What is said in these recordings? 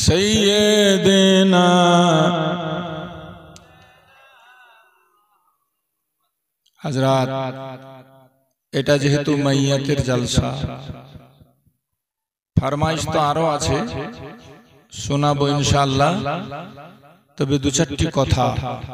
सैयदना हजरात এটা যেহেতু মাইয়াতের জলসা ফরমাইশ তো আরো আছে শোনাবো ইনশাআল্লাহ তবে দু চারটি কথা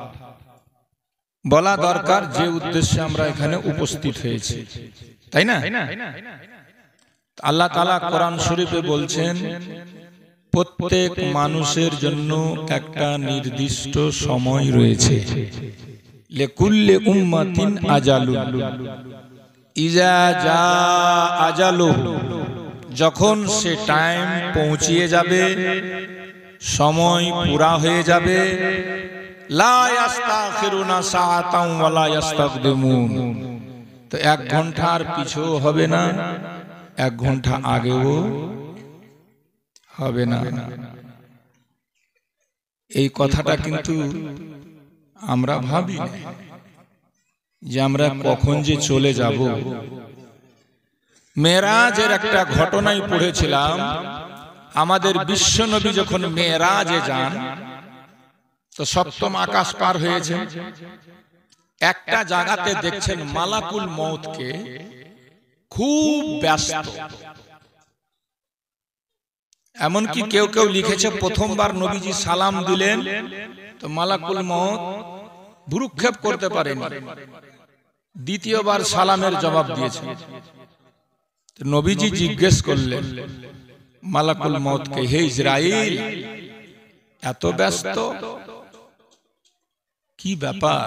বলা দরকার যে উদ্দেশ্যে আমরা এখানে উপস্থিত হয়েছি তাই না আল্লাহ তাআলা কোরআন শরীফে বলছেন প্রত্যেক মানুষের জন্য একটা নির্দিষ্ট সময় রয়েছে লিকুল্লি উম্মাতিন আজালুন ইজা জা আজালুহু যখন সে টাইম পৌঁছিয়ে যাবে সময় পুরা হয়ে যাবে লা ইস্তাখিরুনা সাআতান ওয়া লা ইস্তাকদিমুন তো 1 ঘন্টার পিছু হবে না 1 ঘন্টা আগেও হবে না এই কথাটা কিন্তু আমরা ভাবি না যে আমরা কখন যে চলে যাব মেরাজের একটা ঘটনাই পড়েছিলাম আমাদের বিশ্বনবী যখন মেরাজে যান তো সপ্তম আকাশ পার হয়েছে একটা জায়গাতে দেখছেন মালাকুল মউতকে খুব ব্যস্ত এমনকি কেউ কেউ লিখেছে প্রথমবার নবীজি সালাম দিলেন তো মালাকুল মউত ভ্রুক্ষেপ করতে পারেনি দ্বিতীয়বার সালামের জবাব দিয়েছেন তো নবীজি জিজ্ঞেস করলেন মালাকুল মউতকে হে ইসরাইল এত ব্যস্ত কি ব্যাপার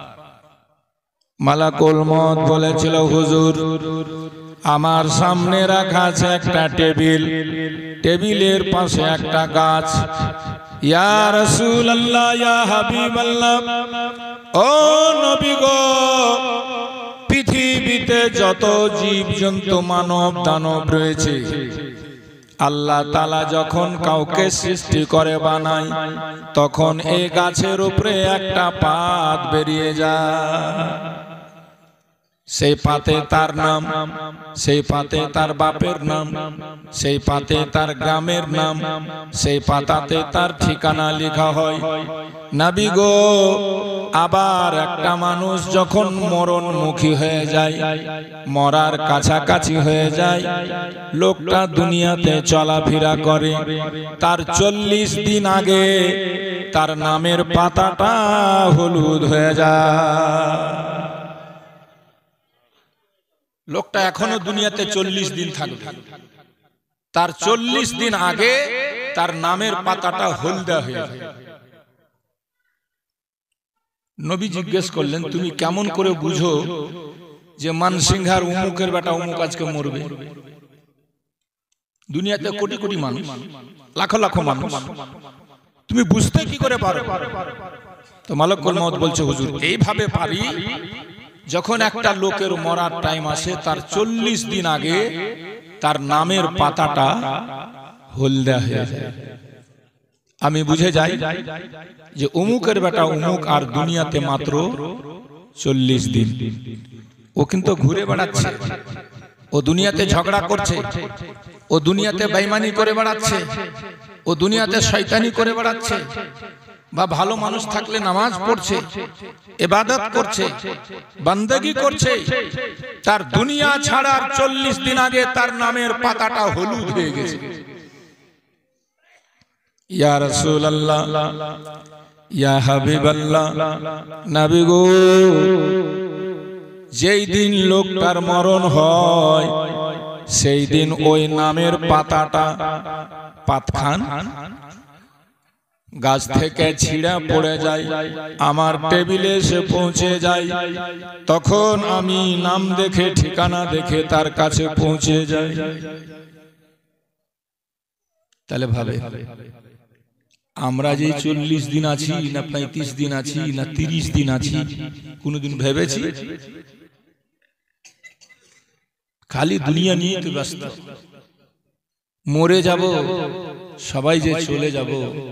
মালাকুল মউত বলেছিল হুজুর আমার সামনে রাখা আছে একটা টেবিল টেবিলের পাশে একটা গাছ ইয়া রাসূলুল্লাহ ইয়া হাবিবাল্লাহ ও নবী গো পৃথিবীতে যত জীবজন্তু মানব দানব রয়েছে আল্লাহ তাআলা যখন কাউকে সৃষ্টি করে বানায় তখন এই গাছের উপরে একটা পাত বেরিয়ে যায় সেই পাতে তার নাম সেই পাতে তার বাপের নাম সেই পাতে তার গ্রামের নাম সেই পাতাতে তার ঠিকানা লেখা হয় নবী গো আবার একটা মানুষ যখন মরণমুখী হয়ে যায় মরার কাছাকাছি হয়ে যায় লোকটা দুনিয়াতে চলাফেরা করে তার 40 দিন আগে তার নামের পাতাটা হলুদ হয়ে যায় লোকটা এখনো দুনিয়াতে 40 দিন থাকবে তার 40 দিন আগে তার নামের পাতাটা হলদে হয়ে যায় নবী জিজ্ঞেস করলেন তুমি কেমন করে বুঝো যে মানসিংহার উমুকের বেটা উমুক আজকে মরবে দুনিয়াতে কোটি কোটি মানুষ লাখ লাখ মানুষ তুমি বুঝতে কি করে পারো তো মালাকুল মউত বলছে হুজুর এইভাবে পারি যখন একটা লোকের মরার টাইম আসে তার 40 দিন আগে তার নামের পাতাটা হলদে হয়ে যায় আমি বুঝে যাই যে উমুকের বেটা উমুক আর দুনিয়াতে মাত্র 40 দিন ও কিন্তু ঘুরে বেড়াচ্ছে ও দুনিয়াতে ঝগড়া করছে ও দুনিয়াতে বেঈমানি করে বেড়াচ্ছে ও দুনিয়াতে শয়তানি করে বেড়াচ্ছে বা ভালো মানুষ থাকলে নামাজ পড়ছে ইবাদত করছে বান্দাগি করছে তার দুনিয়া ছাড়ার 40 দিন আগে তার নামের পাতাটা হলুদ হয়ে গেছে ইয়া রাসূলুল্লাহ ইয়া হাবিবাল্লাহ নবী গো যেই দিন লোকটার মরণ হয় সেই দিন ওই নামের পাতাটা পাতখান গাছ থেকে ছিঁড়া পড়ে যায় আমার টেবিলে এসে পৌঁছে যায় তখন আমি নাম দেখে ঠিকানা দেখে তার কাছে পৌঁছে যাই তাহলে ভাবে আমরা যে 40 দিন আছি না 35 দিন আছি না 30 দিন আছি কোনদিন ভেবেছি খালি দুনিয়া নিয়ে তো ব্যস্ত মরে যাব সবাই যে চলে যাব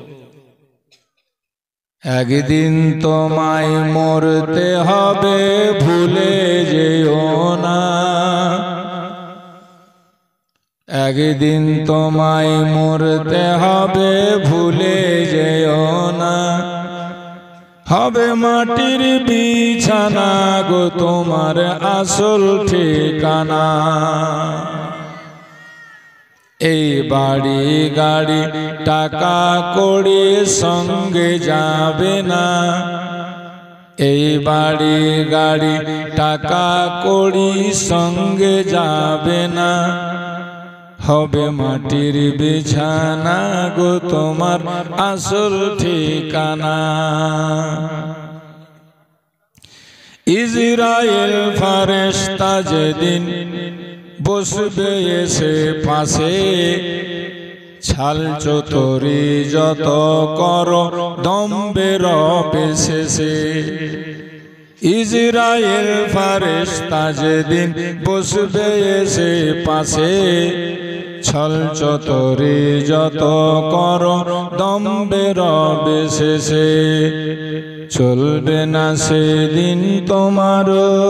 একদিন তোমায় মরতে হবে ভুলে যেও না একদিন তোমায় মরতে হবে ভুলে যেও না, হবে মাটির বিছানা গো তোমার আসল ঠিকানা। এই বাড়ি গাড়ি টাকা কড়ি সঙ্গে যাবে না, এই বাড়ি গাড়ি টাকা কড়ি সঙ্গে যাবে না, হবে মাটির বিছানা গো তোমার আসল ঠিকানা। ইজরাইল ফেরেশতা যেদিন বসবে এসে পাশে, ছাল চতুরি যত করো দম্বে রবে শেষে। ইজরাইল ফেরেশতা যেদিন বসবে এসে পাশে, ছল চতুরি যত করো দম্বে রবে শেষে। চলবে না সেদিন তোমার,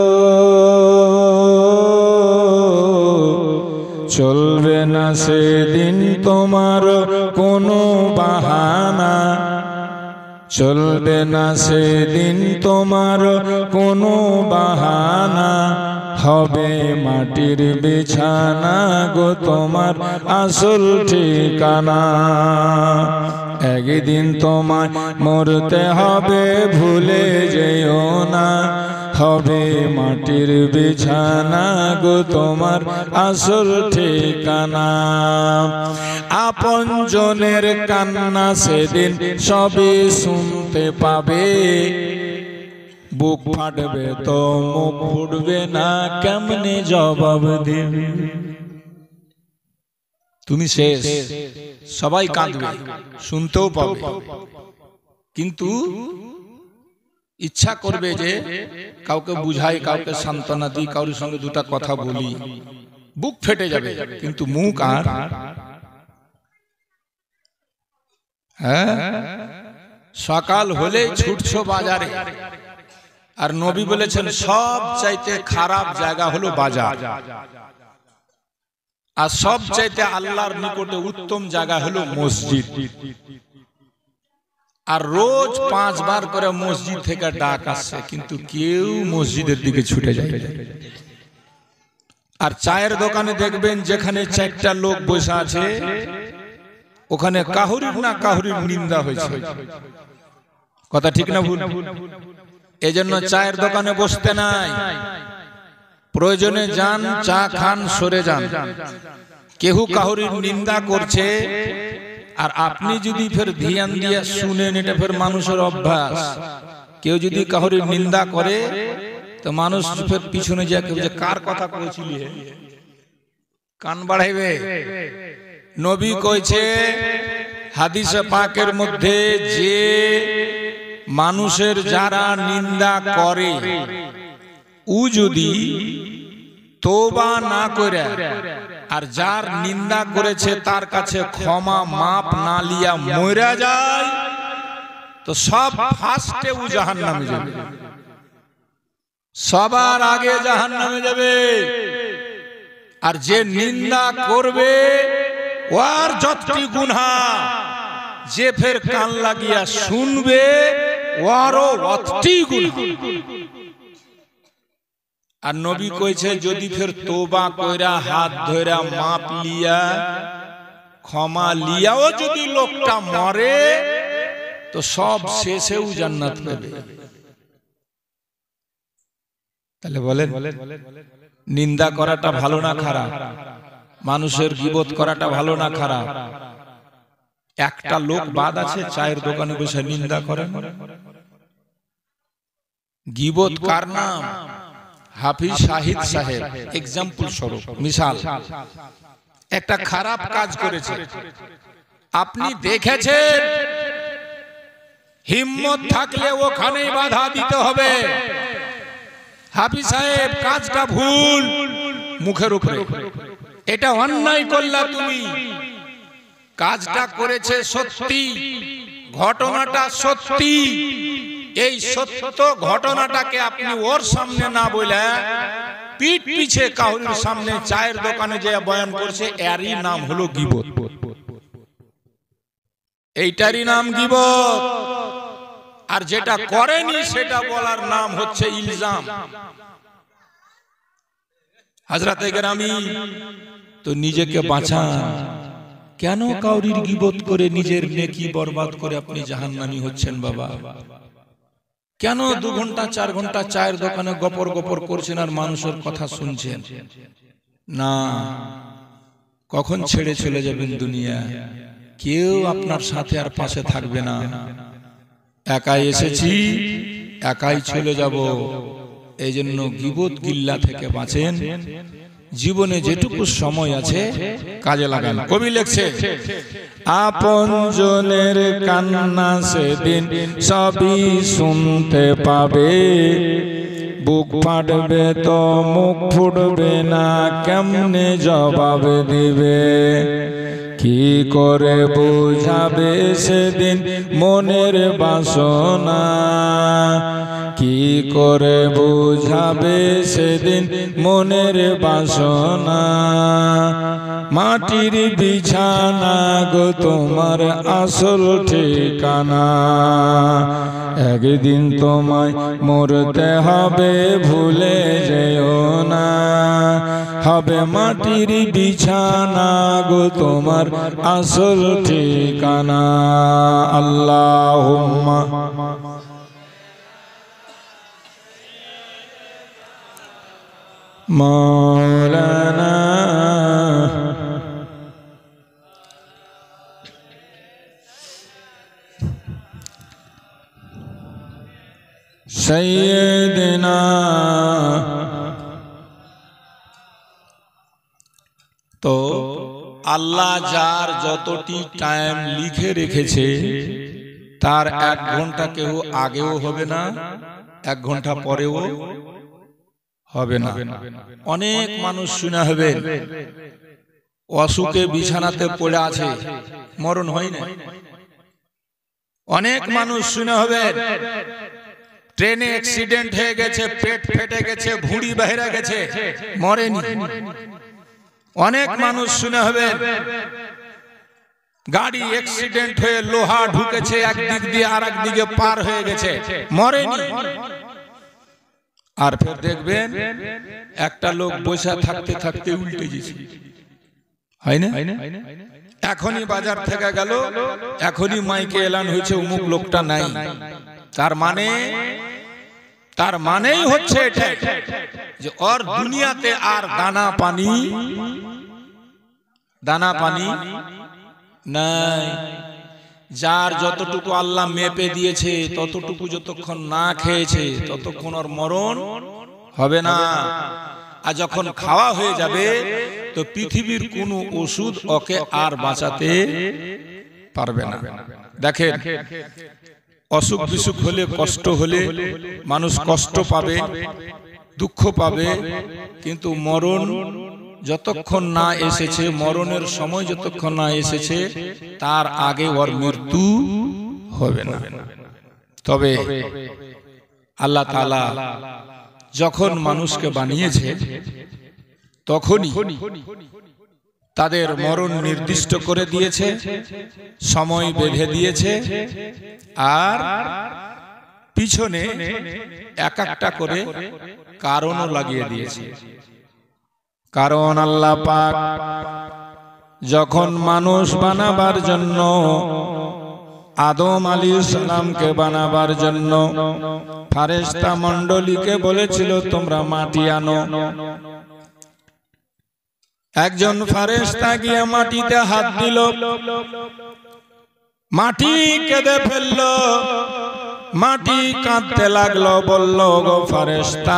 চলবে না সেদিন তোমার কোনো বাহানা, চলবে না সেদিন তোমার কোনো বাহানা, হবে মাটির বিছানা গো তোমার আসল ঠিকানা। একদিন তোমায় মরতে হবে ভুলে যেও না, হবে মাটির বিছানা গো তোমার আসল ঠিকানা। আপন জনের কান্না সেদিন সবই শুনতে পাবে, বুক ফাটবে তো মুখ ফুটবে না, কেমনে জবাব দেবে। তুমি শেষ, সবাই কাঁদবে, শুনতেও পাবে, কিন্তু ইচ্ছা করবে যে কাউকে বুঝাই, কাউকে সান্ত্বনা দিই, কারোর সঙ্গে দুটা কথা বলি, বুক ফেটে যাবে, কিন্তু মুখ আর সকাল হলে ছুটছো বাজারে। আর নবী বলেছেন সব চাইতে খারাপ জায়গা হলো বাজার, আর সব চাইতে আল্লাহর নিকটে উত্তম জায়গা হলো মসজিদ। আর রোজ 5 বার করে মসজিদ থেকে ডাক আসছে, কিন্তু কেউ মসজিদের দিকে ছুটে যায়। আর চায়ের দোকানে দেখবেন যেখানে 4টা লোক বসে আছে, ওখানে কাহুরির না কাহুরির নিন্দা হয়েছে। কথা ঠিক না ভুল? এজন্য চায়ের দোকানে বসতে নাই, প্রয়োজনে যান, চা খান, সরে যান। কেউ কাহুরির নিন্দা করছে আর আপনি যদি ফের ধ্যান দিয়ে শুনেন, এটা ফের মানুষের অভ্যাস। কেউ যদি কাহুরির নিন্দা করে তো মানুষ ফের পিছনে যায়, কেউ যে কার কথা কইছিলি, কান বাড়াইবে। নবী কইছে হাদিসে পাকের মধ্যে, যে মানুষের যারা নিন্দা করে ও যদি তওবা না করে আর যার নিন্দা করেছে তার কাছে ক্ষমা মাপ না লিয়া মরে যায়, তো সব ফার্স্টে ও জাহান্নামে যাবে, সবার আগে জাহান্নামে যাবে। আর যে নিন্দা করবে ওর যতটি গুনাহ, যে ফের কান লাগিয়া শুনবে ওরও অতটি গুনাহ। আর নবী কইছে যদি ফের তওবা কইরা হাত ধইরা মাপ লিয়া ক্ষমা লিয়াও যদি লোকটা মরে, তো সব শেষেও জান্নাত পাবে। তাহলে বলেন নিন্দা করাটা ভালো না খারাপ? মানুষের গীবত করাটা ভালো না খারাপ? একটা লোক বাদ আছে চায়ের দোকানে বসে নিন্দা করে। গীবত কার নাম? হাফিজ শাহিদ সাহেব এক্সাম্পল স্বরূপ, মিসাল। একটা খারাপ কাজ করেছে, আপনি দেখেছেন, হিম্মত থাকলে ওখানেই বাধা দিতে হবে। হাফিজ সাহেব কাজটা ভুল, মুখের উপরে এটা অন্যায় করলা তুমি, কাজটা করেছে সত্যি, ঘটনাটা সত্যি, এই সত্য ঘটনাটাকে আপনি ওর সামনে না বলে পিঠ পিছে কাউরির সামনে চায়ের দোকানে যে বয়ান করছে, এরই নাম হলো গীবত। এইটারই নাম গীবত। আর যেটা করেনি সেটা বলার নাম হচ্ছে ইলজাম। হযরতে কেরামি তো নিজেকে বাঁচান, কেন কাউরির গীবত করে নিজের নেকি বরবাদ করে আপনি জাহান্নামী হচ্ছেন বাবা? কেন 2 ঘন্টা 4 ঘন্টা চায়ের দোকানে গপর গপর করছেন আর মানুষের কথা শুনছেন? না, কখন ছেড়ে চলে যাবেন দুনিয়া, কেউ আপনার সাথে আর পাশে থাকবে না। একাই এসেছি, একাই চলে যাব। এই জন্য গীবত গিল্লা থেকে বাঁচেন। জীবনে যেটুকু সময় আছে কাজে লাগান। কবি লিখছে, আপনজনের কান্না সেদিন সবই শুনতে পাবে, বুক ফাটবে তো মুখ ফুটবে না, কেমনে জবাব দিবে? কি করে বুঝাবে সেদিন মনের বাসনা? কি করে বুঝাবে সেদিন মনের বাসনা? মাটির বিছানা গো তোমার আসল ঠিকানা, একদিন তোমায় মরতে হবে ভুলে যেও না। হবে মাটির বিছানা গো তোমার আসল ঠিকানা। আল্লাহুম্মা মাওলানা সাইয়্যিদিনা। তো আল্লাহ যার যতটি টাইম লিখে রেখেছে তার 1 ঘন্টা কেউ আগেও হবে না, 1 ঘন্টা পরেও হবে না। অনেক মানুষ শুনে হবে অসুখে বিছানাতে পড়ে আছে, মরণ হয় না। অনেক মানুষ শুনে হবে ট্রেনে অ্যাক্সিডেন্ট হয়ে গেছে, পেট ফেটে গেছে, ভুঁড়ি বাইরে গেছে, মরেনি। অনেক মানুষ শুনে হবে গাড়ি অ্যাক্সিডেন্ট হয়ে লোহা ঢুকেছে একদিক দিয়ে আর একদিকে পার হয়ে গেছে, মরেনি। আর ফের দেখবেন একটা লোক বসে থাকতে থাকতে উল্টে গেছে, হয় না? এখনই বাজার থেকে গেল, এখনই মাইকে এলান হয়েছে অমুক লোকটা নাই। তার মানেই হচ্ছে এটা যে ওর দুনিয়াতে আর দানা পানি নাই। যার যতটুকু আল্লাহ মেপে দিয়েছে ততটুকু যতক্ষণ না খেয়েছে ততক্ষণ ওর মরণ হবে না। আর যখন খাওয়া হয়ে যাবে তো পৃথিবীর কোনো ওষুধ ওকে আর বাঁচাতে পারবে না। দেখেন, অসুখ বিসুখ হলে, কষ্ট হলে মানুষ কষ্ট পাবে, দুঃখ পাবে, কিন্তু মরণ যতক্ষণ না এসেছে, মরণের সময় যতক্ষণ না এসেছে তার আগে ওর মৃত্যু হবে না। তবে আল্লাহ তাআলা যখন মানুষকে বানিয়েছে তখনই তাদের মরণ নির্দিষ্ট করে দিয়েছে, সময় বেঁধে দিয়েছে, আর পিছনে এক একটা করে কারণও লাগিয়ে দিয়েছে। কারণ আল্লাহ পাক যখন মানুষ বানাবার জন্য আদম আলাইহিস সালামকে বানাবার জন্য ফেরেশতা মণ্ডলীকে বলেছিল তোমরা মাটি আনো। একজন ফেরেশতা গিয়ে মাটিতে হাত দিল, মাটি কেঁদে ফেলল, মাটি কাঁদতে লাগলো, বলল গো ফেরেশতা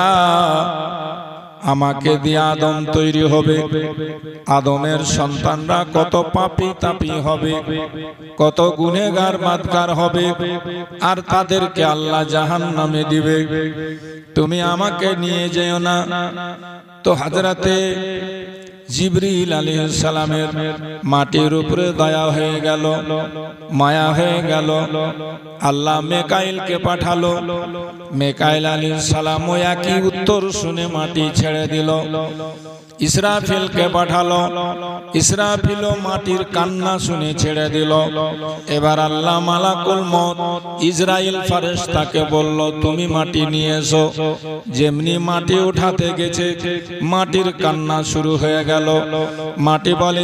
আমাকে দিয়ে আদম তৈরি হবে। আদমের সন্তানরা কত পাপী তাপী হবে, কত গুনেগার মাদকার হবে, আর তাদেরকে আল্লাহ জাহান্নামে দিবে। তুমি আমাকে নিয়ে যেও না। তো হযরতে জিবরিল আলাইহিস সালামের মাটির উপরে দয়া হয়ে গেল, মায়া হয়ে গেল। আল্লাহ মেকাইলকে পাঠালো। মেকাইল আলাইহিস সালামও একই উত্তর শুনে মাটি ছেড়ে দিল। ইসরাফিলকে পাঠালো। ইসরাফিলও মাটির কান্না শুনে ছেড়ে দিল। এবার আল্লাহ মালাকুল মউত ইসরাইল ফেরেশতাকে বলল, তুমি মাটি নিয়ে এসো। যেমনি মাটি উঠাতে গেছে, মাটির কান্না শুরু হয়ে গেল। মাটি বলে,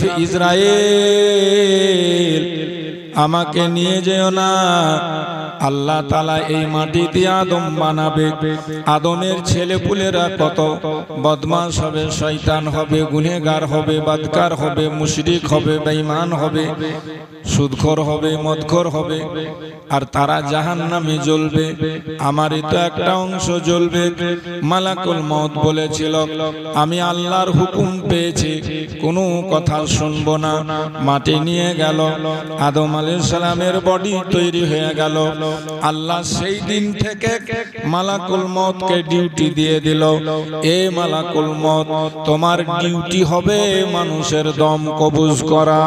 ইসরাইল আমাকে নিয়ে যেও না। আল্লাহ তাআলা এই মাটি দিয়ে আদম বানাবে। আদমের ছেলেপুলেরা কত বদমাশ হবে, শয়তান হবে, গুনেহগার হবে, বদকার হবে, মুশরিক হবে, বেঈমান হবে, সুদখোর হবে, মদখোর হবে, আর তারা জাহান্নামে জ্বলবে। আমারই তো একটা অংশ জ্বলবে। মালাকুল মউত বলেছিল, আমি আল্লাহর হুকুম পেয়েছি, কোনো কথা শুনবো না। মাটি নিয়ে গেল। আদম আলাইহিস সালামের বডি তৈরি হয়ে গেল। আল্লাহ সেই দিন থেকে মালাকুল মউতকে ডিউটি দিয়ে দিল, এ মালাকুল মউত, তোমার ডিউটি হবে মানুষের দম কবজ করা।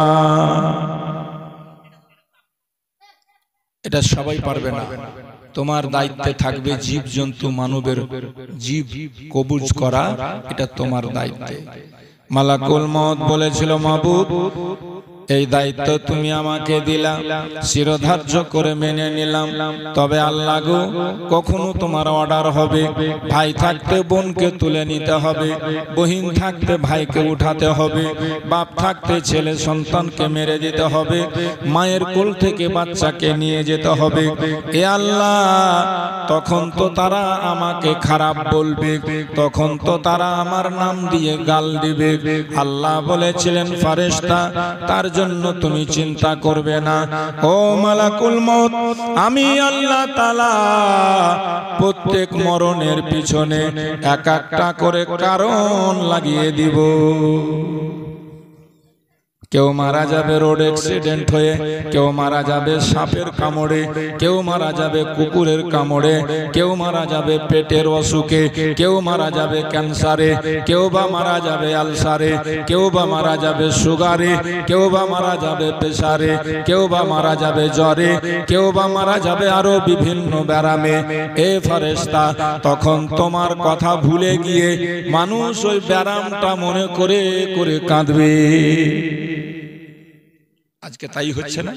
এটা সবাই পারবে না। তোমার দায়িত্বে থাকবে জীবজন্তু মানবের জীব কবজ করা, এটা তোমার দায়িত্বে। মালাকুল মউত বলেছিল, মাবুদ এই দায়িত্ব তুমি আমাকে দিলা, শিরোধার্য করে মেনে নিলাম। তবে আল্লাহ গো, কখনো তোমার অর্ডার হবে, ভাই থাকতে বোনকে তুলে নিতে হবে, বহিন থাকতে ভাইকে উঠাতে হবে, বাপ থাকতে ছেলে সন্তানকে মেরে দিতে হবে, মায়ের কোল থেকে বাচ্চাকে নিয়ে যেতে হবে। এ আল্লাহ, তখন তো তারা আমাকে খারাপ বলবে, তখন তো তারা আমার নাম দিয়ে গাল দিবে। আল্লাহ বলেছিলেন, ফেরেশতা তার জন্য তুমি চিন্তা করবে না। ও মালাকুল মউত, আমি আল্লাহ তাআলা প্রত্যেক মরণের পিছনে এক একটা করে কারণ লাগিয়ে দিব। কেউ মারা যাবে রোড অ্যাক্সিডেন্ট হয়ে, কেউ মারা যাবে সাপের কামড়ে, কেউ মারা যাবে কুকুরের কামড়ে, কেউ মারা যাবে পেটের অসুখে, কেউ মারা যাবে ক্যান্সারে, কেউ বা মারা যাবে আলসারে, কেউ বা মারা যাবে সুগারে, কেউ বা মারা যাবে প্রেসারে, কেউ বা মারা যাবে জ্বরে, কেউ বা মারা যাবে আরো বিভিন্ন ব্যারামে। এ ফেরেশতা, তখন তোমার কথা ভুলে গিয়ে মানুষ ওই ব্যারামটা মনে করে করে কাঁদবে। আজকে তাই হচ্ছে না?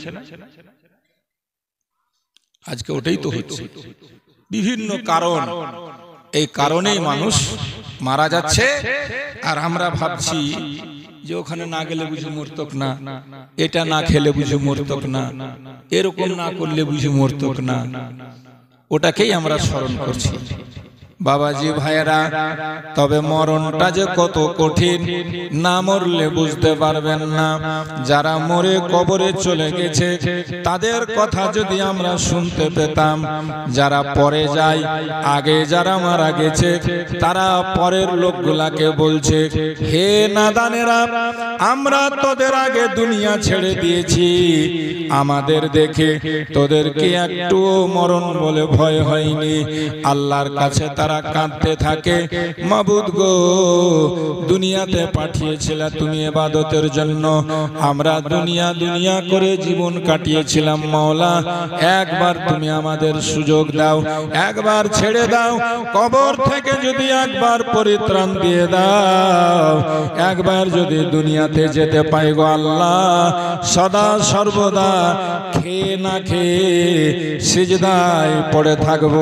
আজকে ওটাই তো হচ্ছে। বিভিন্ন কারণ, এই কারণেই মানুষ মারা যাচ্ছে। আর আমরা ভাবছি যে ওখানে না গেলে বুঝি মরতক না, এটা না খেলে বুঝি মরতক না, এরকম না করলে বুঝি মরতক না। ওটাকেই আমরা স্মরণ করছি। বাবাজি ভাইয়েরা, তবে মরণটা যে কত কঠিন না মরলে বুঝতে পারবেন না। যারা মরে কবরে চলে গেছে তাদের কথা যদি আমরা শুনতে পেতাম, যারা পরে যায়, আগে যারা মারা গেছে তারা পরের লোকগুলাকে বলছে, হে নাদানেরা, আমরা তোদের আগে দুনিয়া ছেড়ে দিয়েছি, আমাদের দেখে তোদেরকে একটুও মরণ বলে ভয় হয়নি। আল্লাহর কাছে তারা কাঁদতে থাকে, মাবুদ গো, দুনিয়াতে পাঠিয়েছিলা তুমি ইবাদতের জন্য, আমরা দুনিয়া দুনিয়া করে জীবন কাটিয়েছিলাম। মাওলা, একবার তুমি আমাদের সুযোগ দাও, একবার ছেড়ে দাও, কবর থেকে যদি একবার পরিত্রাণ দিয়ে দাও, একবার যদি দুনিয়াতে যেতে পাই গো আল্লাহ, সদা সর্বদা খেয়ে না খেয়ে সিজদায় পড়ে থাকবো।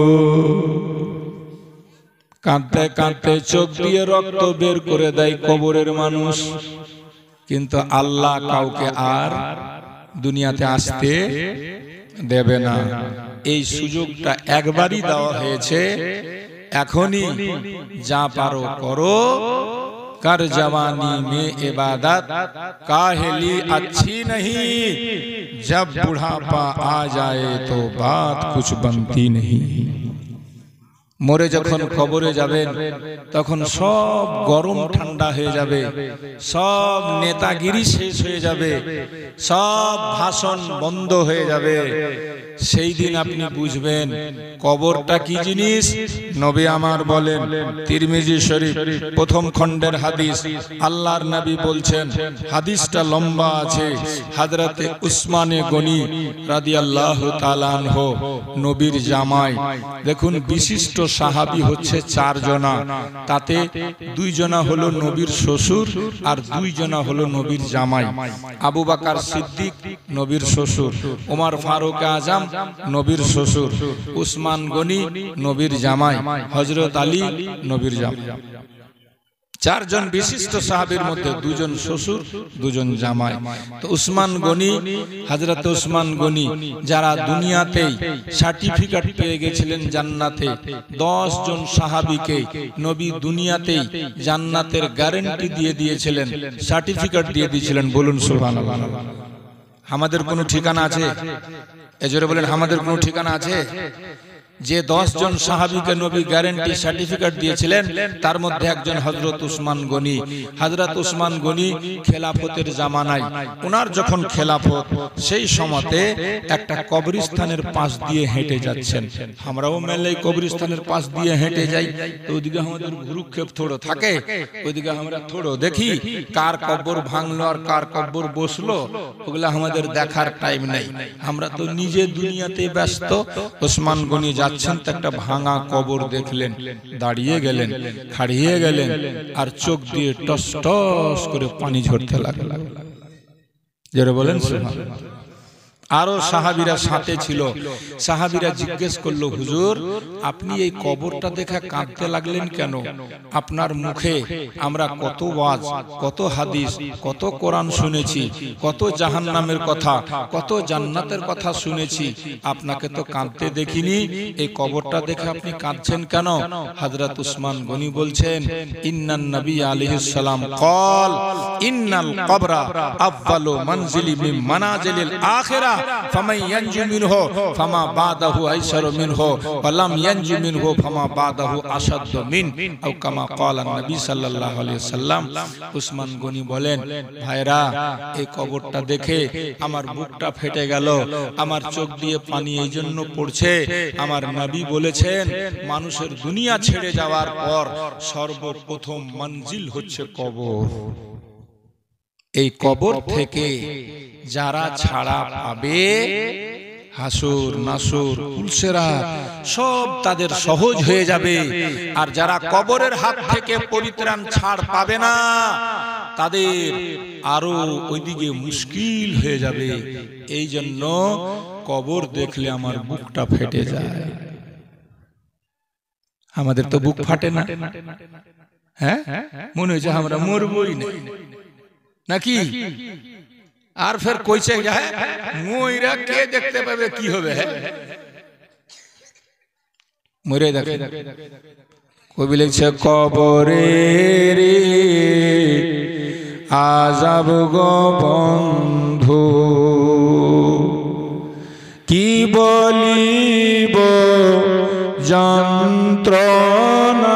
কাঁদতে কাঁদতে চোখ দিয়ে রক্ত বের করে দেয় কবরের মানুষ, কিন্তু আল্লাহ কাউকে আর দুনিয়াতে আসতে দেবে না। এই সুযোগটা একবারই দেওয়া হয়েছে, এখনই যা পারো করো। कर जवानी में इबादत काहेली अच्छी नहीं, जब बुढ़ापा आ जाए तो बात कुछ बनती नहीं। মরে যখন কবরে যাবেন তখন সব গরম ঠান্ডা হয়ে যাবে, সব নেতাগিরি শেষ হয়ে যাবে, সব ভাষণ বন্ধ হয়ে যাবে। সেই দিন আপনি বুঝবেন কবরটা কি জিনিস। নবী আমার বলেন, তিরমিজি শরীফ প্রথম খণ্ডের হাদিস, আল্লাহর নবী বলছেন, হাদিসটা লম্বা আছে। হযরতে উসমানে গনি রাদিয়াল্লাহু তাআলা আনহু, নবীর জামাই, দেখুন বিশিষ্ট সাহাবী হচ্ছে 4 জনা, তাতে 2 জনা হলো নবীর শ্বশুর আর 2 জনা হলো নবীর জামাই। আবু বকর সিদ্দিক নবীর শ্বশুর, ওমর ফারুক আজম নবীর শ্বশুর, উসমান গনি নবীর জামাই, হযরত আলী নবীর জামাই। 4 জন বিশিষ্ট সাহাবীর মধ্যে 2 জন শ্বশুর 2 জন জামাই। তো উসমান গনি, হযরত উসমান গনি যারা দুনিয়াতেই সার্টিফিকেট পেয়ে গেছিলেন জান্নাতে, 10 জন সাহাবীকে নবী দুনিয়াতেই জান্নাতের গ্যারান্টি দিয়ে দিয়েছিলেন, সার্টিফিকেট দিয়ে দিয়েছিলেন। বলুন সুবহানাল্লাহ। আমাদের কোনো ঠিকানা আছে? এজোরে বলেন, আমাদের কোনো ঠিকানা আছে? যে 10 জন সাহাবীকে নবী গ্যারান্টি সার্টিফিকেট দিয়েছিলেন তার মধ্যে একজন হযরত উসমান গনি। হযরত উসমান গনি খেলাফতের জামানায়, ওনার যখন খেলাফত, সেই সময়তে একটা কবরস্থানের পাশ দিয়ে হেঁটে যাচ্ছেন। আমরাও মেলে কবরস্থানের পাশ দিয়ে হেঁটে যাই, তো ওইদিকে আমাদের ভুরুক্ষেপ থোড়ো থাকে, ওইদিকে আমরা থোড়ো দেখি কার কবর ভাঙলো আর কার কবর বসলো, ওগুলো আমাদের দেখার টাইম নেই। আমরা তো নিজে দুনিয়াতে ব্যস্ত। উসমান গনি যাচ্ছেন, তো একটা ভাঙা কবর দেখলেন, দাঁড়িয়ে গেলেন, খাড়িয়ে গেলেন, আর চোখ দিয়ে টস টস করে পানি ঝরতে লাগলো। যারা বলেন সুবহানাল্লাহ। আরো সাহাবীরা সাথে ছিল। সাহাবীরা জিজ্ঞেস করলো, হুজুর আপনি এই কবরটা দেখে কাঁদতে লাগলেন কেন? আপনার মুখে আমরা কত ওয়াজ, কত হাদিস, কত কোরআন শুনেছি, কত জাহান্নামের কথা, কত জান্নাতের কথা শুনেছি, আপনাকে তো কাঁদতে দেখিনি, এই কবরটা দেখে আপনি কাঁদছেন কেন? হযরত উসমান গনি বলছেন, ইন্নান নবী আলাইহিস সালাম ক্বাল ইন্নাল কবরা আফদালু মানজিলি মিন মানাজিলিল আখিরা ফামান ইয়ানজু মিনহু ফামা বাদাহু আইসারু মিনহু ওয়া লাম ইয়ানজু মিনহু ফামা বাদাহু আসাদ্দু মিন আও কামা ক্বালা নবী সাল্লাল্লাহু আলাইহি ওয়াসাল্লাম। উসমান গনি বলেন, ভাইরা এই কবরটা দেখে আমার বুকটা ফেটে গেল, আমার চোখ দিয়ে পানি এই জন্য পড়ছে, আমার নবী বলেছেন মানুষের দুনিয়া ছেড়ে যাওয়ার পর সর্বপ্রথম মঞ্জিল হচ্ছে কবর। এই কবর থেকে যারা ছাড়া পাবে, হাসুর নাসুর পুলসেরা সব তাদের সহজ হয়ে যাবে, আর যারা কবরের হাত থেকে পরিত্রাণ ছাড় পাবে না তাদের আরো ওইদিকে মুশকিল হয়ে যাবে। এই জন্য কবর দেখলে আমার বুকটা ফেটে যায়। আমাদের তো বুক ফাটে না, হ্যাঁ? মনে হয়েছে আমরা মরবই নাকি? আর ফের কইছে যায় মইরা কে দেখতে পাবে, কি হবে? মরে দেখে কবি লিখছে, কবরে রে আযাব গো বন্ধু, কি বলিব যন্ত্রণা,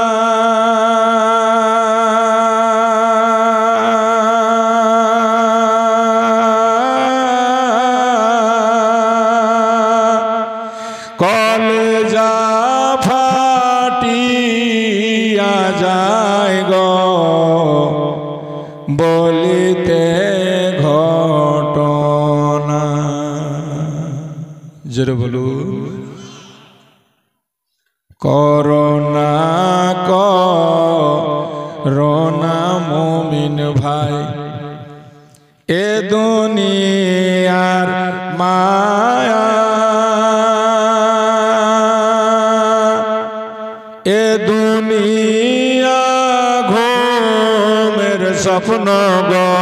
কলেজা ফাটিয়া যায় গো বলিতে ঘটনা। জোরে বলুন। করোনা করোনা মুমিন ভাই, এ দুনিয়ার মায়া, এ দুনিয়া ঘুমের স্বপ্ন গো,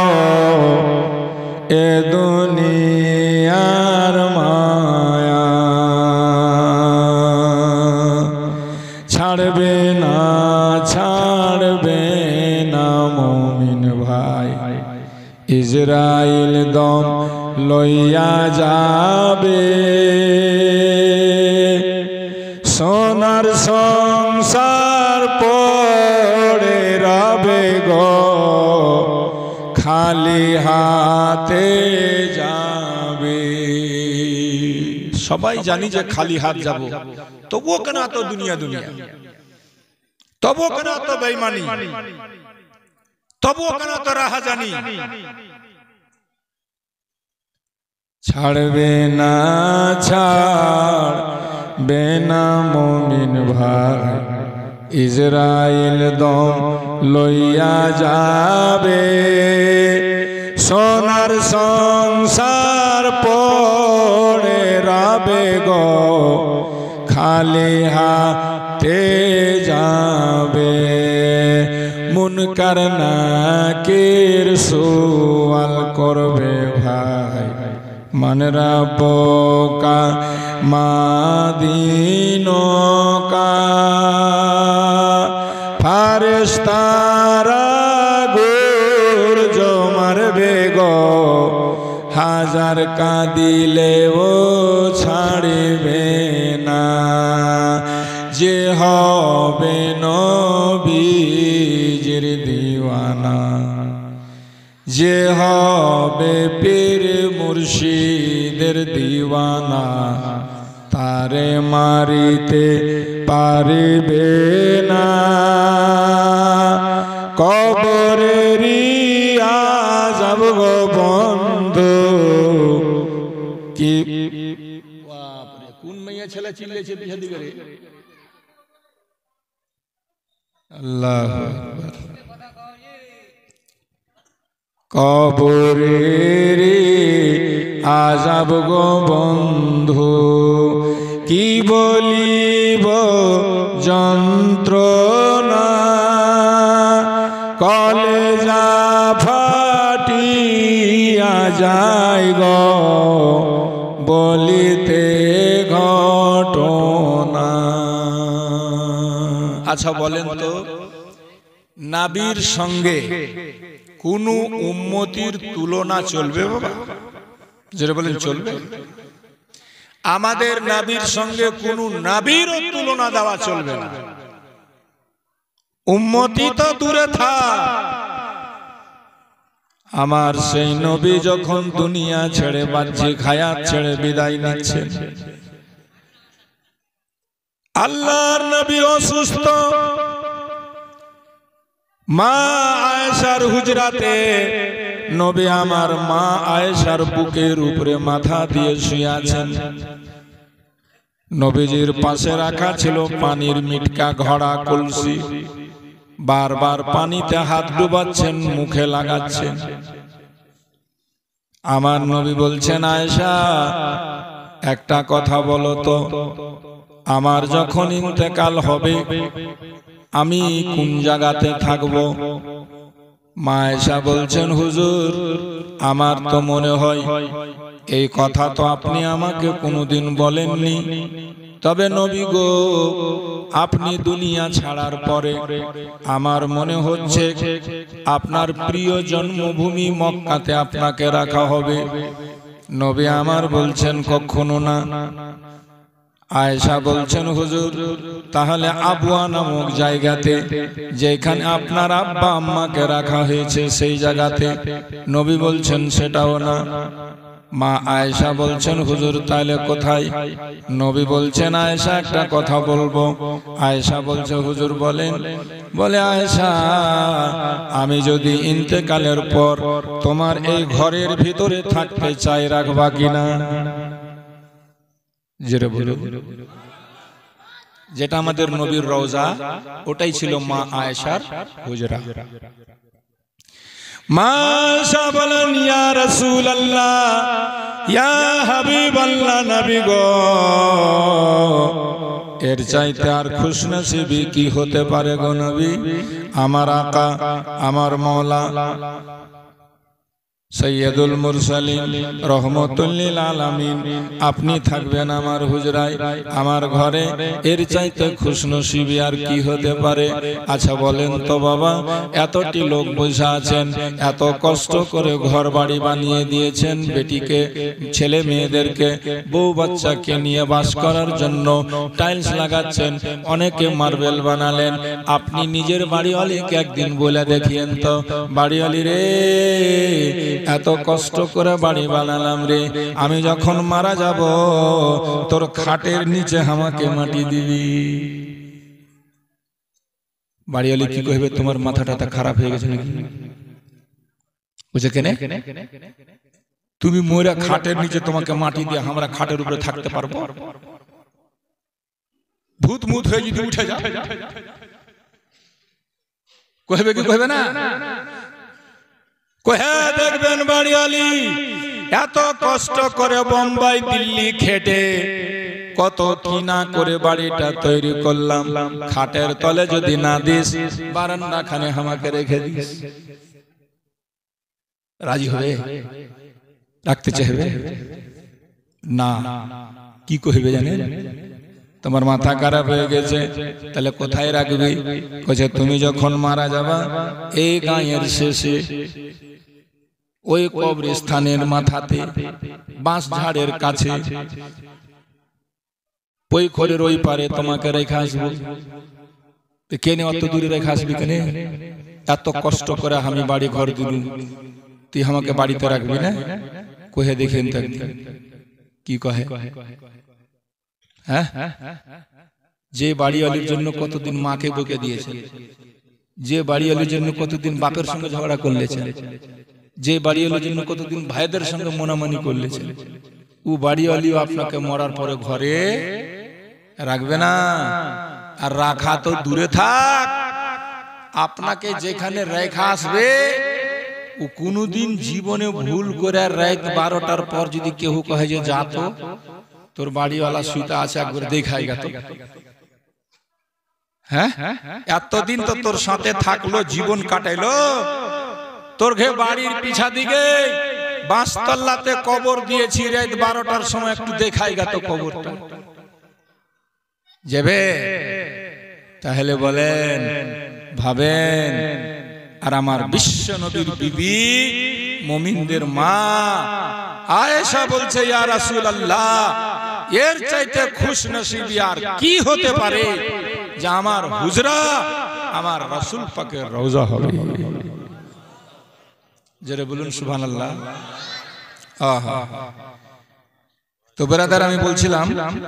এ দুনিয়ার মায়া, ছাড়বে না ছাড়বে না মুমিন ভাই, ইসরাইল দম লইয়া যাবে, সোনার সংসার পড়ে রবে গো খালি হাতে যাবে। সবাই জানি যে খালি হাত যাব, তবুও কেন এত দুনিয়া দুনিয়া, তবুও কেন এত বেঈমানি, তবুও কেন এত রাহাজানি। ছাড়বে না ছাড়বে না মুমিন ভাই, ইসরাইল দম লইয়া যাবে। সোনার সংসার পড়ে রবে গো খালি হাতে যাবে। মুনকার নাকির সওয়াল করবে ভাই, মানরা বোকা মাদিনকা। ফারেশতারা গুরজ মারবে গো হাজার কাঁদিলেও ছাড়বে না। যে হবে নবীজির দিওয়ানা, যে হবে পীর মুর্শিদের দিওয়ানা, তারে মারিতে পারিবে না। কবরেরই আযাব গো বন্ধু, কি বাপরে কোন মেয়ে ছেলে চিল্লেছে পিছে দিকে রে। আল্লাহু আকবার। কবরেরই আযাব গো বন্ধু, কি বলিব যন্ত্রণা। কলেজা ফাটিয়া যায় গো বলিতে ঘটনা। আচ্ছা বলেন তো, নবীর সঙ্গে কোন উম্মতির তুলনা চলবে বাবা? যেটা বলেন চলবে? আমাদের নবীর সঙ্গে কোন নবীর তুলনা দেওয়া চলবে না। উম্মতি তো দূরে থাক, আমার সেই নবী যখন দুনিয়া ছেড়ে বাহ্যিক হায়াত ছেড়ে বিদায় নিচ্ছেন, আল্লাহর নবী অসুস্থ, মা আয়েশার হুজরাতে নবী আমার মা আয়েশার বুকের উপরে মাথা দিয়ে শুয়ে আছেন। নবীজির পাশে রাখা ছিল পানির মিটকা ঘড়া কলসি, বারবার পানিতে হাত ডুবাচ্ছেন, মুখে লাগাচ্ছেন। আমার নবী বলছেন, আয়েশা একটা কথা বলো তো, আমার যখন ইন্তেকাল হবে আমি কোন জায়গাতে থাকব? মা আয়েশা বলছেন, হুজুর আমার তো মনে হয় এই কথা তো আপনি আমাকে কোনোদিন বলেননি, তবে নবী গো আপনি দুনিয়া ছাড়ার পরে আমার মনে হচ্ছে আপনার প্রিয় জন্মভূমি মক্কাতে আপনাকে রাখা হবে। নবী আমার বলছেন, কখনো না। আয়েশা বলছেন, হুজুর তাহলে আবওয়া নামক জায়গাতে, যেখানে আপনার আব্বা আম্মাকে রাখা হয়েছে সেই জায়গাতে? নবী বলছেন, সেটাও না। মা আয়েশা বলছেন, হুজুর তাহলে কোথায়? নবী বলছেন, আয়েশা একটা কথা বলবো। আয়েশা বলছে, হুজুর বলেন। বলে, আয়েশা আমি যদি ইন্তেকালের পর তোমার এই ঘরের ভিতরে থাকতে চাই, রাখবা কিনা? যেটা আমাদের নবীর রওজা, ওটাই ছিল মা আয়েশার হুজরা। মা আয়েশা বলেন, ইয়া রাসূলুল্লাহ, ইয়া হাবিবাল্লাহ, নবী গো এর চাইতে আর খুশনসিবি কি হতে পারে গো নবী? আমার আকা, আমার মওলা সৈয়দুল মুরসালিন রহমতুল লিল আলামিন আপনি থাকবেন আমার হুজরায়, আমার ঘরে, এর চাইতে খুশনসিবি আর কি হতে পারে? আচ্ছা বলেন তো বাবা, এতটি লোক বসে আছেন, এত কষ্ট করে ঘর বাড়ি বানিয়ে দিয়েছেন, বেটিকে, ছেলে মেয়েদেরকে, বউ বাচ্চাকে নিয়ে বাস করার জন্য টাইলস লাগাচ্ছেন, অনেকে মার্বেল বানালেন। আপনি নিজের বাড়িওয়ালিকে একদিন বলে দেখিয়েন তো, বাড়িওয়ালি রে, এত কষ্ট করে বাড়ি বানালাম রে, আমি যখন মারা যাব তোর খাটের নিচে আমাকে মাটি দিবি। বাড়িওয়ালি কি কইবে? তোমার মাথাটা খারাপ হয়ে গেছে নাকি? বুঝে কেনে তুমি মরা খাটের নিচে তোমাকে মাটি দিয়ে আমরা খাটের উপরে থাকতে পারবো? ভূত মুত হয়ে যদি উঠে যায় কইবে কি কইবে না? কহে দেখবেন বাড়িওয়ালি এত কষ্ট করে বোম্বাই দিল্লি খেটে কত কি না করে বাড়িটা তৈরি করলাম, খাটের তলে যদি না দিস বারান্দা খানে আমাকে রেখে দিস, রাজি হবে? রাখতে চাইবে না। কি কইবে জানেন? তোমার মাথা খারাপ হয়ে গেছে, তাহলে কোথায় রাখবি? কইছে তুমি যখন মারা যাবা এই গাঁয়ের শেষে ওই কবরস্থানের মাথাতে বাঁশ ঝাড়ের কাছে ওই খড়ের ওই পারে তোমাকে রেখে আসবো। কেনে অত দূরে রেখে আসবি কেনে? এত কষ্ট করে আমি বাড়ি ঘর দিলুম, তুই আমাকে বাড়িতে রাখবি না? কহে দেখেন কি কহে? হ্যাঁ, যে বাড়িওয়ালির জন্য কতদিন মাকে বকে দিয়েছে, যে বাড়িওয়ালির জন্য কতদিন বাপের সঙ্গে ঝগড়া করলেছে, যে বাড়িওয়ালির জন্য কতদিন ভাইদের সঙ্গে মনামানি করলেছে, ও বাড়িওয়ালিও আপনাকে মরার পরে ঘরে রাখবে না। আর রাখা তো দূরে থাক, আপনাকে যেখানে রেখা আসবে ও কোনদিন জীবনে ভুল করে রাত 12টার পর যদি কেউ কহে যে যা তো তোর বাড়িওয়ালা শুইতে আছে একবার দেখাই গা তো, হ্যাঁ, এতদিন তো তোর সাথে থাকলো, জীবন কাটাইলো, তোর ঘে বাড়ির পিছা দিকে বাঁশতলাতে কবর দিয়েছি, রাত 12টার সময় একটু দেখাই গা তো কবরটা যাবে? তাহলে বলেন, ভাবেন। আর আমার বিশ্ব নবীর বিবি, মুমিনদের মা আয়েশা বলছে, ইয়া রাসূলুল্লাহ, এর চাইতে খুশনসিবি আর কি হতে পারে যে আমার হুজরা আমার রাসূল পাকের রওজা হবে। জোরে বলুন সুবহানাল্লাহ। আহা, তো ব্রাদার আমি বলছিলাম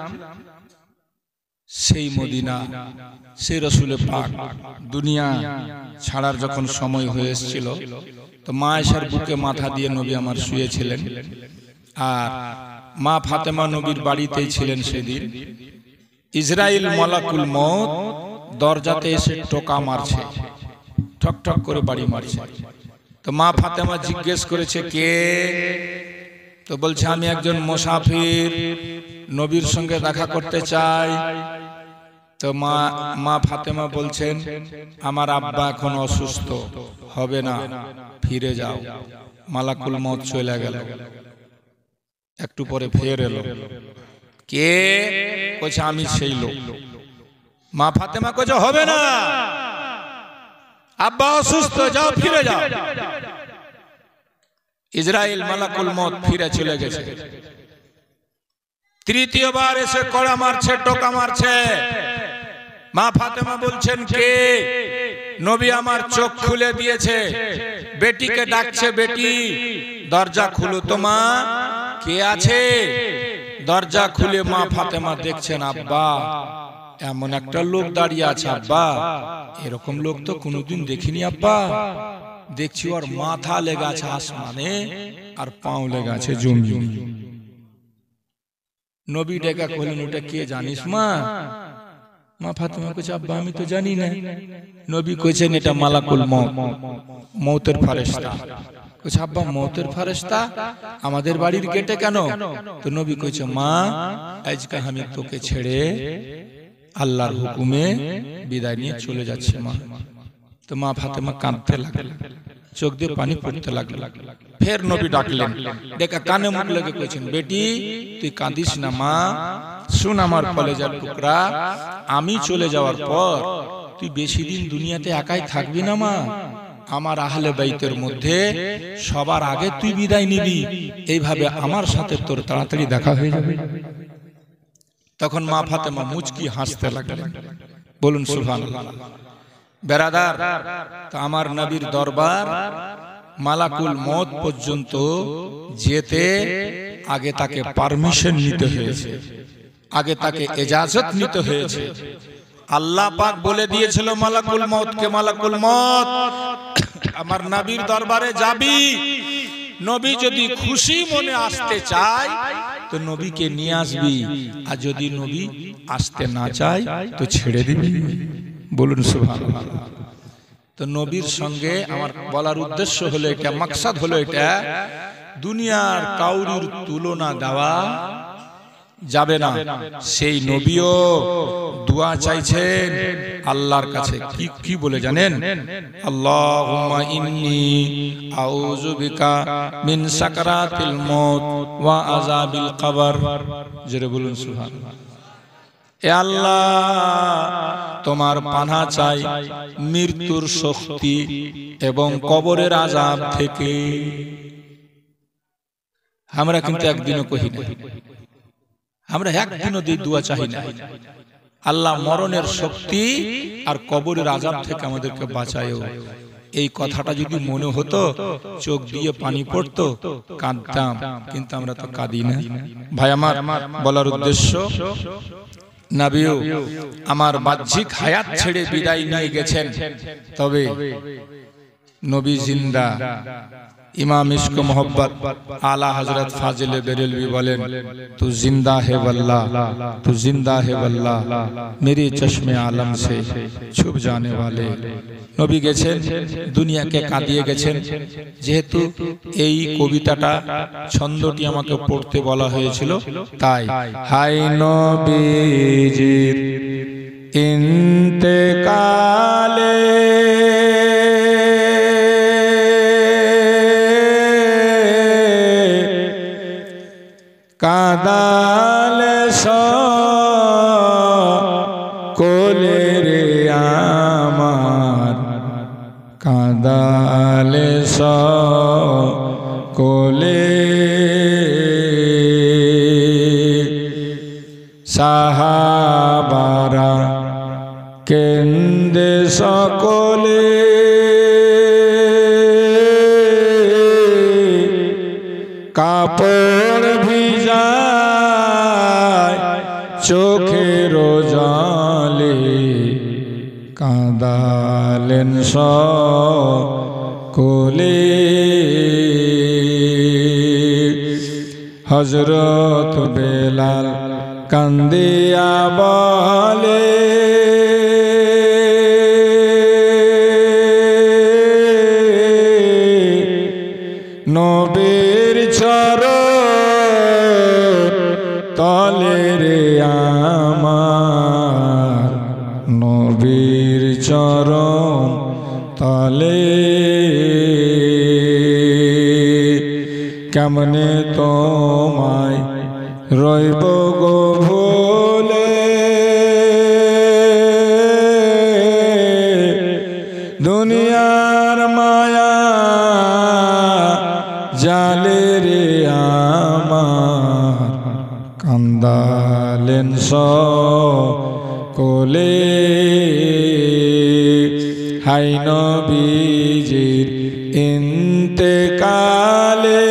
সেই মদিনা, সেই রাসূলের পাক দুনিয়া ছাড়ার যখন সময় হয়ে এসেছিল, তো মা আয়েশার বুকে মাথা দিয়ে নবী আমার শুয়েছিলেন, আর মা ফাতেমা নবীর বাড়িতেই ছিলেন। সেদিন ইসরাইল মালাকুল মউত দরজাতে এসে টোকা মারছে, ঠক ঠক করে বাড়ি মারছে। তো মা ফাতেমা জিজ্ঞেস করেছে কে? তো বলছে আমি একজন মুসাফির, নবীর সঙ্গে দেখা করতে চাই। তো মা ফাতেমা বলছেন আমার আব্বা এখন অসুস্থ, হবে না, ফিরে যাও। মালাকুল মউত চলে গেল, একটু পরে ফের এলো। কে? কইছে আমি সেই লোক। মা ফাতেমা কইছে হবে না, আব্বা অসুস্থ, যাও ফিরে যাও। ইসরাইল মালাকুল মউত ফিরে চলে গেছে। তৃতীয়বার এসে কড়া মারছে, টোকা মারছে। মা ফাতেমা বলছেন কে? নবী আমার চোখ খুলে দিয়েছে, বেটিকে ডাকছে, বেটি দরজা খুলো তো মা, কে আছে? দরজা খুলে মা ফাতেমা দেখছেন আব্বা এমন একটা লোক দাঁড়িয়ে আছে। আব্বা এরকম লোক তো কোনোদিন দেখিনি আব্বা। দেখছি ওর মাথা লেগে আছে আসমানে আর পাও লেগে আছে জমি। নবী ডেকা কইলেন ওটা কে জানিস মা? মা ফাতেমা কইছে আব্বা আমি তো জানি না। নবী কইছেন এটা মালাকুল মউত, মউতের ফেরেশতা। কইছে আব্বা মউতের ফেরেশতা আমাদের বাড়ির গেটে কেন? তো নবী কইছে মা আজকে আমি তোকে ছেড়ে আল্লাহর হুকুমে বিদায় নিয়ে চলে যাচ্ছি মা। তো মা ফাতেমা কাঁদতে লাগলেন। চোখ দিয়ে পানি পড়তে লাগলো। ফের নবী ডাকলেন, ডেকে কানে মুখ লেগে কইছেন, বেটি তুই কাঁদিস না মা, শুন আমার কলেজার টুকরা, আমি চলে যাওয়ার পর তুই বেশি দিন দুনিয়াতে একাই থাকবি না মা, আমার আহলে বাইতের মধ্যে সবার আগে তুই বিদায় নিবি, এইভাবে আমার সাথে তোর তাড়াতাড়ি দেখা হয়ে যাবে। তখন মা ফাতেমা মুচকি হাসতে লাগলেন। বলুন সুবহানাল্লাহ। বেরাদার, তো আমার নবীর দরবার মালাকুল মউত পর্যন্ত যেতে আগে তাকে পারমিশন নিতে হয়েছে, আগে তাকে ইজাজত নিতে হয়েছে। আল্লাহ পাক বলে দিয়েছিল মালাকুল মউতকে, মালাকুল মউত আমার নবীর দরবারে যাবি, নবী যদি খুশি মনে আসতে চায় তো নবীকে নিয়ে আসবি, আর যদি নবী আসতে না চায় তো ছেড়ে দিবি। বলুন সুবহানাল্লাহ। তো নবীর সঙ্গে আমার বলার উদ্দেশ্য হলো এটা, মাকসাদ হলো এটা, দুনিয়ার কাউরির তুলনা দেওয়া যাবে না। সেই নবীও দোয়া চাইছেন আল্লাহর কাছে, কি বলে জানেন? আল্লাহুম্মা ইন্নী আউযু বিকা মিন সাকারাতিল মউত ওয়া আযাবিল কবর। জোরে বলুন সুবহানাল্লাহ। এ আল্লাহ, তোমার পানাহ চাই মৃত্যুর শক্তি এবং কবরের আযাব থেকে। আমরা কিন্তু একদিনও কহি না, আমরা একদিনও দিয়ে দোয়া চাই না, আল্লাহ মরণের শক্তি আর কবরের আযাব থেকে আমাদেরকে বাঁচায়ও। এই কথাটা যদি মনে হতো, চোখ দিয়ে পানি পড়তো, কাঁদতাম, কিন্তু আমরা তো কাঁদি না। ভাই আমার বলার উদ্দেশ্য, নবীও আমার বাহ্যিক হায়াত ছেড়ে বিদায় নিয়ে গেছেন, তবে নবী জিন্দা। इमाम इश्क मोहब्बत आला हजरत फाजिल बेरेलवी बोलें, तू जिंदा है वल्लाह, तू जिंदा है वल्लाह, मेरे चश्मे आलम से छुप जाने वाले। नबी गेছেন, দুনিয়াকে কাঁদিয়ে গেছেন। যেহেতু এই কবিতাটা ছন্দটি আমাকে পড়তে বলা হয়েছিল, তাই হাই নবীজির ইন্তেকালে কাঁদালে সকলে রে আমার, কাঁদালে সকলে, সাহাবারা কেন্দে সকলে, কাপড় ভিজায় চোখের জলে, কাঁদালেন সকলে। হযরত বেলাল কান্দিয়া বলে, নবীর চরণ তলে রে আমার, নবীর চরণ তলে, কেমনে তোমায় রইব গো ভুলে, দুনিয়ার মায়া জালে রে আমার, কান্দালেন সকলে। হাই নবীজির ইন্তেকালে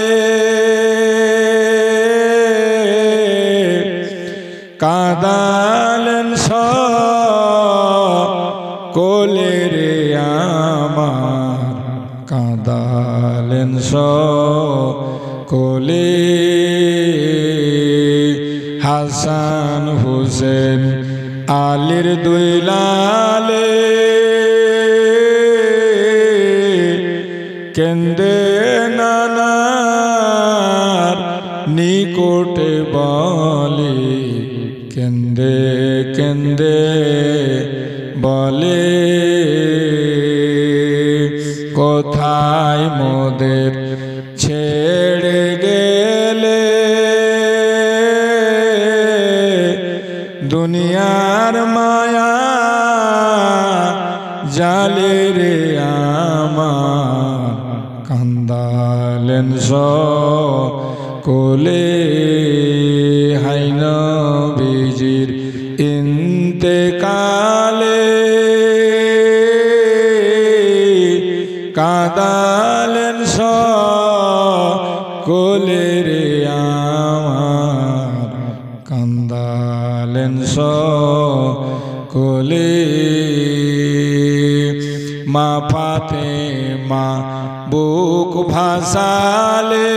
কাঁদালেন সকলে রে আমার, কাঁদালেন সকলে। হাসান হুসেন আলীর দুই লালে কেন্দে নানার নিকটে বলে, কেন্দে কেন্দে বলে, কোথায় দুনিয়ার মায়া জালে রে আমার কান্দালেন সকলে হাই নবীজির ইন্তেকালে কাঁদালেন সকলে রে আমার কান্দালেন সকলে মা ফাতেমা বুক ভাসালে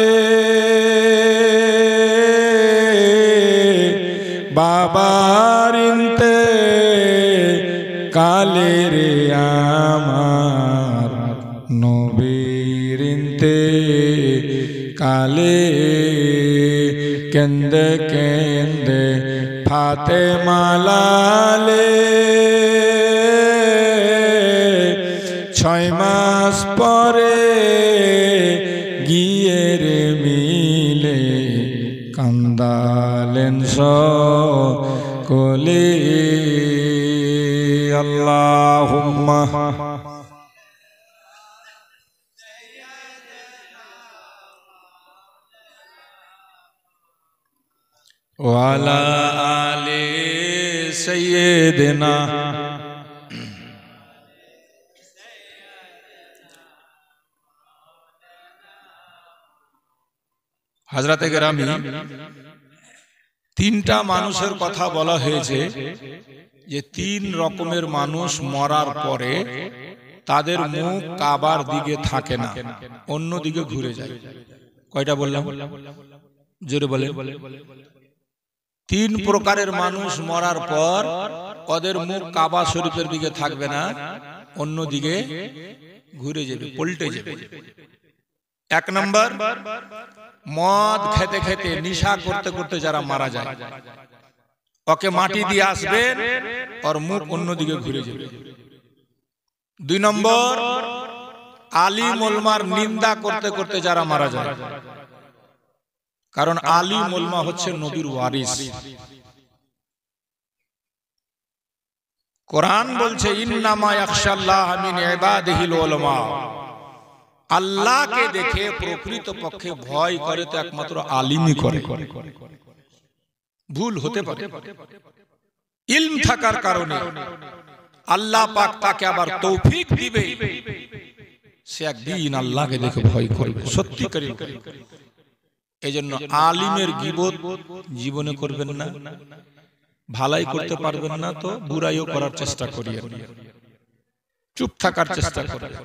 বাবার ইন্তেকালে রে আমার নবীর ইন্তেকালে কেন্দে কেন্দে ফাতেমা লালে 6 মাস পরে গিয়ে রে মিলে কান্দালেন সকলে আল্লাহুম্মা ওয়ালা আলে সাইয়্যিদিনা হযরতে কেরামি তিনটা মানুষের কথা বলা হয়েছে যে 3 রকমের মানুষ মরার পরে তাদের মুখ কাবার দিকে থাকে না, অন্য দিকে ঘুরে যায়। কয়টা বললাম? জোরে বলে। 3 প্রকারের মানুষ মরার পর ওদের মুখ কাবা শরীফের দিকে থাকবে না, অন্য দিকে ঘুরে যাবে, পল্টে যাবে। 1 নম্বর, মদ খেতে খেতে নেশা করতে করতে যারা মারা যায়, ওকে মাটি দিয়ে আসবে, ওর মুখ অন্যদিকে ঘুরে যাবে। 2 নম্বর, আলিম ওলামার নিন্দা করতে করতে যারা মারা যায়, কারণ আলিম ওলামা হচ্ছে নবীর ওয়ারিস। কোরআন বলছে ইন্নামা ইয়াখশাল্লাহ মিন ইবাদিহিল উলামা, আল্লাহকে দেখে প্রকৃত পক্ষে ভয় করে তো একমাত্র আলিমই করে। ভুল হতে পারে, ইলম থাকার কারণে আল্লাহ পাক তাকে আবার তৌফিক দিবে, সে একদিন আল্লাহকে দেখে ভয় করবে সত্যিকারী। এইজন্য আলিমের গীবত জীবনে করবেন না, ভালাই করতে পারবেন না তো বুরাইও করার চেষ্টা করিয়েন, চুপ থাকার চেষ্টা করেন।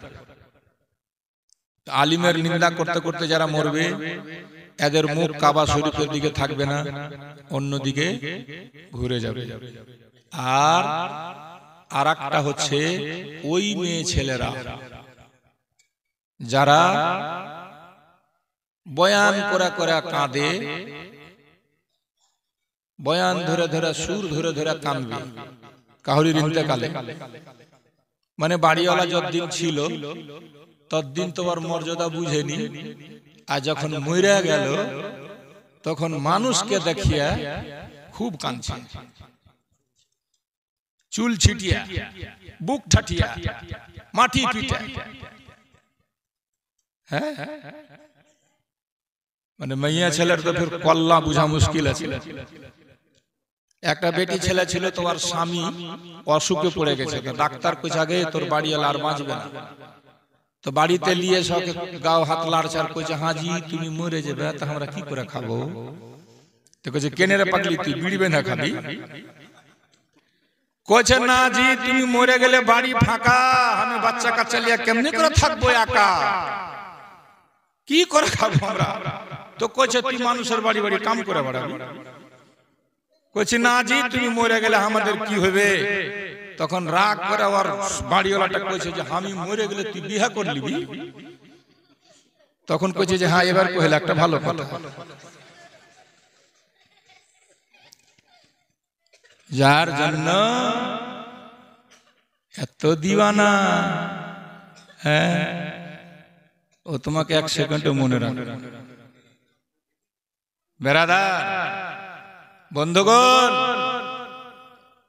আলিমের নিন্দা করতে করতে যারা মরবে, এদের মুখ কাবা শরীফের দিকে থাকবে না, অন্যদিকে ঘুরে যাবে। আর আরেকটা হচ্ছে ওই মেয়ে ছেলেরা যারা বয়ান করে করে কাঁদে, বয়ান ধরে ধরে সুর ধরে ধরে কাঁদবে কাহরির ইন্তেকালে। মানে বাড়িওয়ালা যতদিন ছিল ততদিন তোমার মর্যাদা বুঝেনি, আর যখন মরে গেল তখন মানুষকে দেখিয়া খুব কাঁদছে, চুল ছিটিয়া, বুক ঠাটিয়া, মাটি পিটা। হ্যাঁ, মানে মাইয়া ছেলের তো ফির কল্লা বুঝা মুশকিল আছে। একটা বেটি ছেলে ছিল, তোমার স্বামী অসুখে পড়ে গেছে, ডাক্তার কইছে আগে তোর বাড়িওয়ালা আর বাঁচবে না। তো বাড়িতে নিয়ে সকে গাও হাত লাড়ছাড় কইছে, হাজি তুমি মরে যাবে, তা আমরা কি করে খাবো? তো কইছে কেনে রে পাগলি, তুই বিড়ি বেঁধে খাবি? কইছে না জি, তুমি মরে গেলে বাড়ি ফাঁকা, আমি বাচ্চা কাচ্চা লিয়ে কেমনে করে থাকবো একা, কি করে খাবো আমরা? তো কইছে তুই মানুষের বাড়ি বাড়ি কাম করে বেড়াবি। কইছে না জি, তুমি মরে গেলে আমাদের কি হবে? তখন রাগ করে আর বাড়িওয়ালাটা কইছে যে আমি মরে গেলে তুই বিয়ে করে নিবি। তখন কইছে যে হ্যাঁ, এবার কইলে একটা ভালো কথা, যার জন্য এত দিওয়ানা, হ্যাঁ, ও তোমাকে 1 সেকেন্ডও মনে রাখবে। বেরাদার, বন্ধুগণ,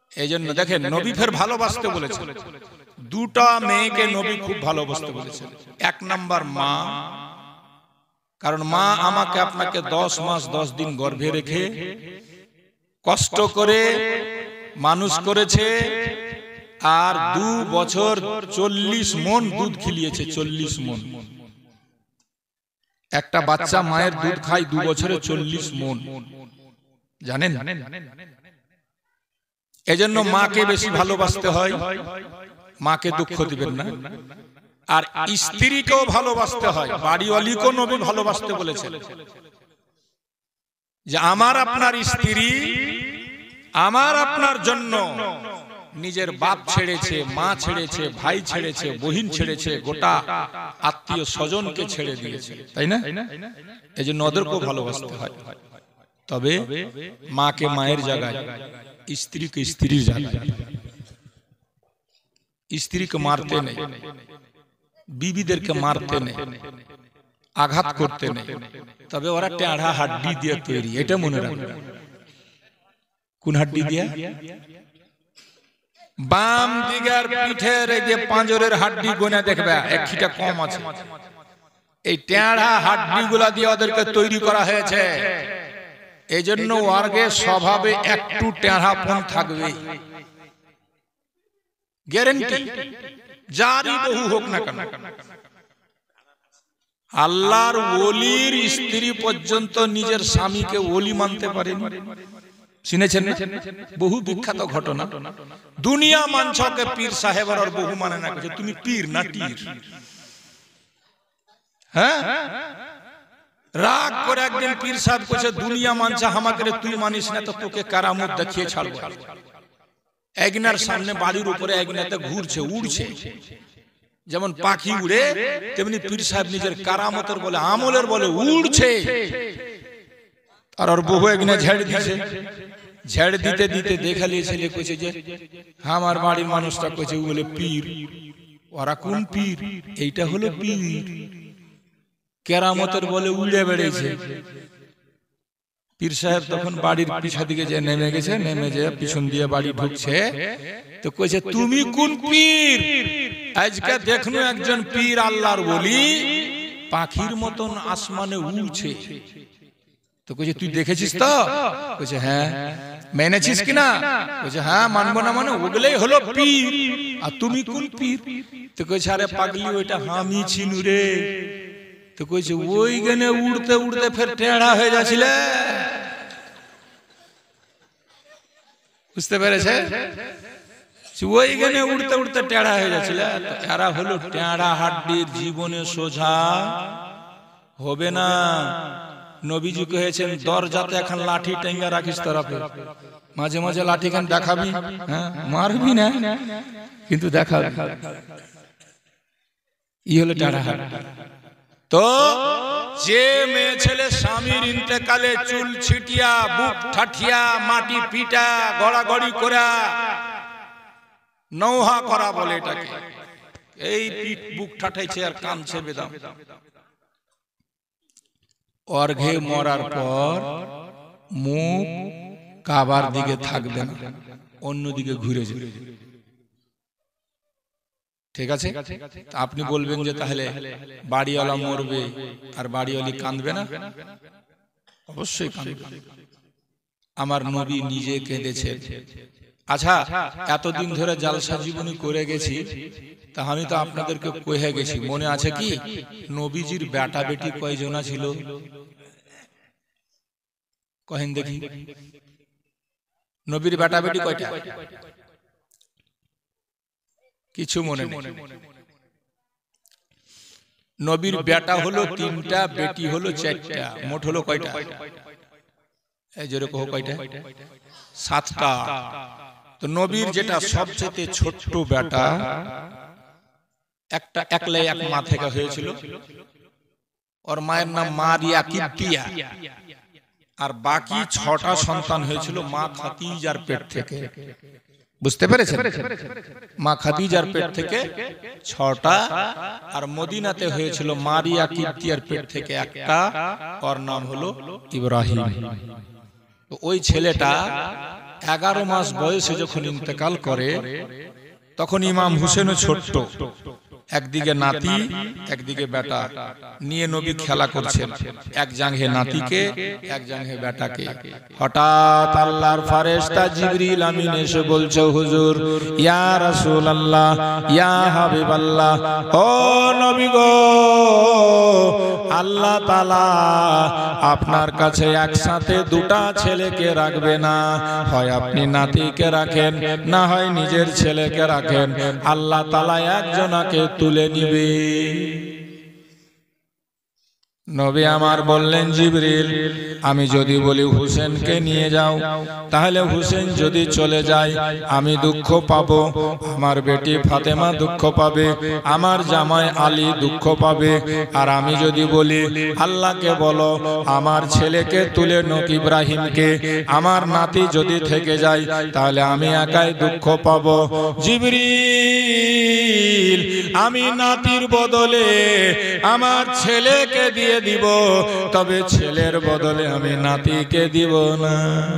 এই জন্য দেখেন নবী ফের ভালোবাসতে বলেছেন, দুটা মেয়েকে নবী খুব ভালোবাসতে বলেছেন। এক নাম্বার মা, কারণ মা আমাকে আপনাকে 10 মাস 10 দিন গর্ভে রেখে কষ্ট করে মানুষ করেছে, আর 2 বছর 40 মণ দুধ খিলিয়েছে। 40 মণ একটা বাচ্চা মায়ের দুধ খায় 2 বছরে 40 মণ, জানেন? এজন্য মাকে বেশি ভালোবাসতে হয়, মাকে দুঃখ দিবেন না। আর স্ত্রীকেও ভালোবাসতে হয়, বাড়িওয়ালিকেও নবী ভালোবাসতে বলেছেন যে আমার আপনার স্ত্রী আমার আপনার জন্য নিজের বাপ ছেড়েছে, মা ছেড়েছে, ভাই ছেড়েছে, বহিন ছেড়েছে, গোটা আত্মীয় স্বজনকে ছেড়ে দিয়েছে, তাই না? এই জন্য ওদেরকেও ভালোবাসতে হয়। তবে মাকে মায়ের জায়গায়, স্ত্রীকে স্ত্রীর জায়গায়। স্ত্রীকে মারতে নেই, বিবিদেরকে মারতে নেই, আঘাত করতে নেই। তবে ওরা টেঁড়া হাড্ডি দিয়ে তৈরি, এটা মনে রাখবেন। কোন হাড্ডি দিয়ে? বাম দিকের পিঠের এই যে পাঁজরের হাড্ডি গোনা দেখবে একটা কম আছে, এই টেঁড়া হাড্ডি গুলা দিয়ে ওদেরকে তৈরি করা হয়েছে। এই জন্য ওয়ার্গে স্বভাবে একটু টেঁড়াপন থাকবে, গ্যারান্টি, যারই বহু হোক না কেন। আল্লাহর ওলির স্ত্রী পর্যন্ত নিজের স্বামীকে ওলি মানতে পারেনি, শুনেছেন? বহু বিখ্যাত ঘটনা। দুনিয়া মানছকে পীর সাহেব আর বহু মানে না, তুমি পীর না তীর। হ্যাঁ, রাগ করে একদিন পীর সাহেব কইছে দুনিয়া মানছে আমাকে, তুই মানিস না তো তোকে কারামত দেখিয়ে ছাড়বো। একনার সামনে বাড়ির উপরে একনাতে ঘুরছে, উড়ছে, যেমন পাখি উড়ে তেমনি পীর সাহেব নিজের কারামতের বলে, আমলের বলে উড়ছে। আর ওর বহু একনা ঝেড়ে দিয়েছে। ঝেড়ে দিতে দিতে দেখালিয়ে ছেলে কইছে যে আমার বাড়ির মানুষটা কইছে বলে পীর। ওরা কোন পীর? এইটা হলো পীর, কেরামতের বলে উড়ে বেড়েছে। পীর সাহেব তখন বাড়ির পিছন দিকে যে নেমে গেছে, নেমে যে পিছন দিয়ে বাড়ি ঢুকছে, তো কইছে তুমি কোন পীর? আজকে দেখনু একজন পীর আল্লাহর ওলি পাখির মতন আসমানে উড়ছে। তো কইছে তুই দেখেছিস তো? কইছে হ্যাঁ। মেনেছিস কিনা? কইছে হ্যাঁ, মানবো না মানে, ওগুলাই হলো পীর। আর তুমি কোন পীর? তো কইছে আরে পাগলি, ওইটা আমি চিনু রে। তো কইছে ওই গানে উড়তে উড়তে ফের টেঁড়া হয়ে যাচ্ছিল, বুঝতে পেরেছে? ওই গানে উড়তে উড়তে টেঁড়া হয়ে যাচ্ছিল। এরা হলো টেঁড়া হাড্ডির, জীবনে সোজা হবে না। নবীজি কহেছেন দরজাতে এখন লাঠি টেঙ্গা রাখিস তরফে, মাঝে মাঝে লাঠি খান দেখাবি, হ্যাঁ মারবি না কিন্তু দেখাবি। ই হলো টেঁড়া হাড্ডি। তো যে মেয়ে ছেলে স্বামীর ইন্তেকালে চুল ছিটিয়া, বুক ঠাঠিয়া, মাটি পিটা, গড়াগড়ি করা, নৌহা করা বলে এটাকে, এই পিঠ বুক ঠাঠাইছে আর কানছে বেদম, অর্ঘে মরার পর মুখ কাবার দিকে থাকবে না, অন্যদিকে ঘুরে যাবে। ঠিক আছে? আপনি বলবেন যে তাহলে বাড়িওয়ালা মরবে আর বাড়িওয়ালি কাঁদবে না? অবশ্যই কাঁদবে। আমার নবী নিজে কেঁদেছেন। আচ্ছা, এতদিন ধরে জালসা জীবনী করে গেছি, তা আমি তো আপনাদেরকে কয়ে গেছি, মনে আছে কি নবীজির বেটা বেটি কয়জনা ছিল? কহেন দেখি, নবীর বেটা বেটি কয়টা? কিছু মনে নেই। নবীর বেটা হলো 3টা, বেটি হলো 4টা, মোট হলো কয়টা? এই জোরে কহ কয়টা? 7টা। তো নবীর যেটা সবচেয়ে ছোট্ট বেটা, একটা একলাই এক মা থেকে হয়েছিল, ওর মায়ের নাম মারিয়া কিপ্তিয়া, আর বাকি 6টা সন্তান হয়েছিল মা খাদিজার পেট থেকে। বুঝতে পেরেছেন? মা খাদিজার পেট থেকে 6টা, আর মদিনাতে হয়েছিল মারিয়া কিপ্তিয়ার পেট থেকে একটা, ওর নাম হলো ইব্রাহিম। ওই ছেলেটা 11 মাস বয়সে যখন ইন্তেকাল করে তখন ইমাম হুসেনও ছোট্ট, একদিকে নাতি একদিকে বেটা নিয়ে নবী খেলা করছেন, এক জাঙ্গে নাতিকে এক জাঙ্গে বেটাকে। হঠাৎ আল্লাহর ফেরেশতা জিবরিল আমিন এসে বলছে, হুজুর, ইয়া রাসূলুল্লাহ, ইয়া হাবিবাল্লাহ, ও নবী গো, আল্লাহ তাআলা আপনার কাছে একসাথে দুটা ছেলেকে রাখবে না, হয় আপনি নাতিকে রাখেন, না হয় নিজের ছেলেকে রাখেন, আল্লাহ তাআলা একজনকে তুলে নিবে। নবী আমার বললেন, জিবরিল, আমি যদি বলি হুসেনকে নিয়ে যাও, তাহলে হুসেন যদি চলে যায় আমি দুঃখ পাবো, আমার বেটি ফাতেমা দুঃখ পাবে, আমার জামাই আলী দুঃখ পাবে। আর আমি যদি বলি আল্লাহকে বলো আমার ছেলেকে তুলে নোক ইব্রাহিমকে, আমার নাতি যদি থেকে যায় তাহলে আমি একাই দুঃখ পাবো। জিবরিল, আমি নাতির বদলে আমার ছেলেকে দিয়ে দিব, তবে ছেলের বদলে আমি নাতিকে দিব না।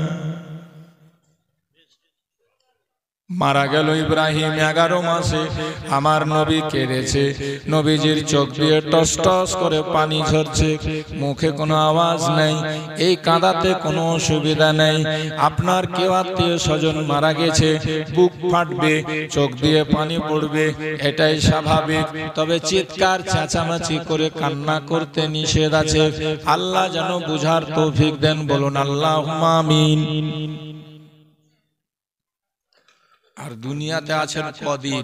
মারা গেল ইব্রাহিম 11 মাসে, আমার নবী কেঁদেছে, নবীজির চোখ দিয়ে টস টস করে পানি ঝরছে, মুখে কোনো আওয়াজ নেই। এই কাঁদাতে কোনো অসুবিধা নেই, আপনার কেউ আত্মীয় স্বজন মারা গেছে, বুক ফাটবে, চোখ দিয়ে পানি পড়বে, এটাই স্বাভাবিক। তবে চিৎকার চেঁচামেচি করে কান্না করতে নিষেধ আছে। আল্লাহ যেন বুঝার তৌফিক দেন, বলুন আল্লাহুম্মা আমিন। আর দুনিয়াতে আছেন কদিন,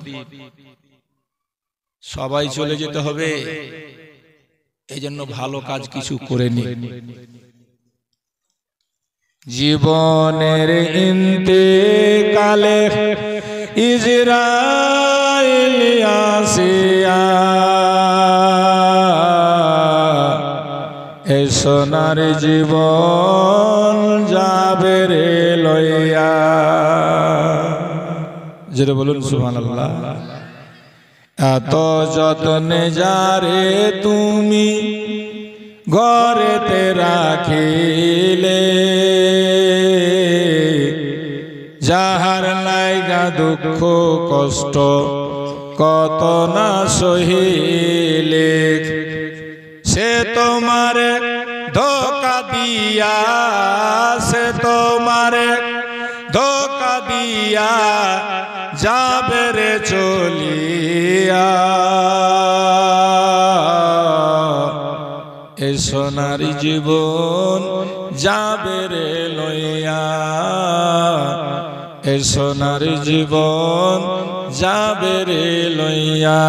সবাই চলে যেতে হবে, এই জন্য ভালো কাজ কিছু করে নি। জীবনের ইন্তেকালে ইজরাইল আসিয়া এ সোনার জীবন যাবে রে লইয়া। যেটা বলুন সুবহানাল্লাহ। এত যত্নে যারে তুমি ঘরেতে রাখিলে, যাহার লাইগা দুঃখ কষ্ট কত না সহিলে, সে তোমারে ধোকা দিয়া, সে তোমারে ধোকা দিয়া যাবে রে চলিয়া। এ সোনার জীবন যাবে রে লইয়া, এ সোনার জীবন যাবে রে লইয়া।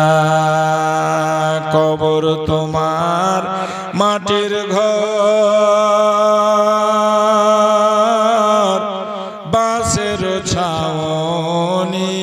কবর তোমার মাটির ঘর, বাঁশের ছাউনি,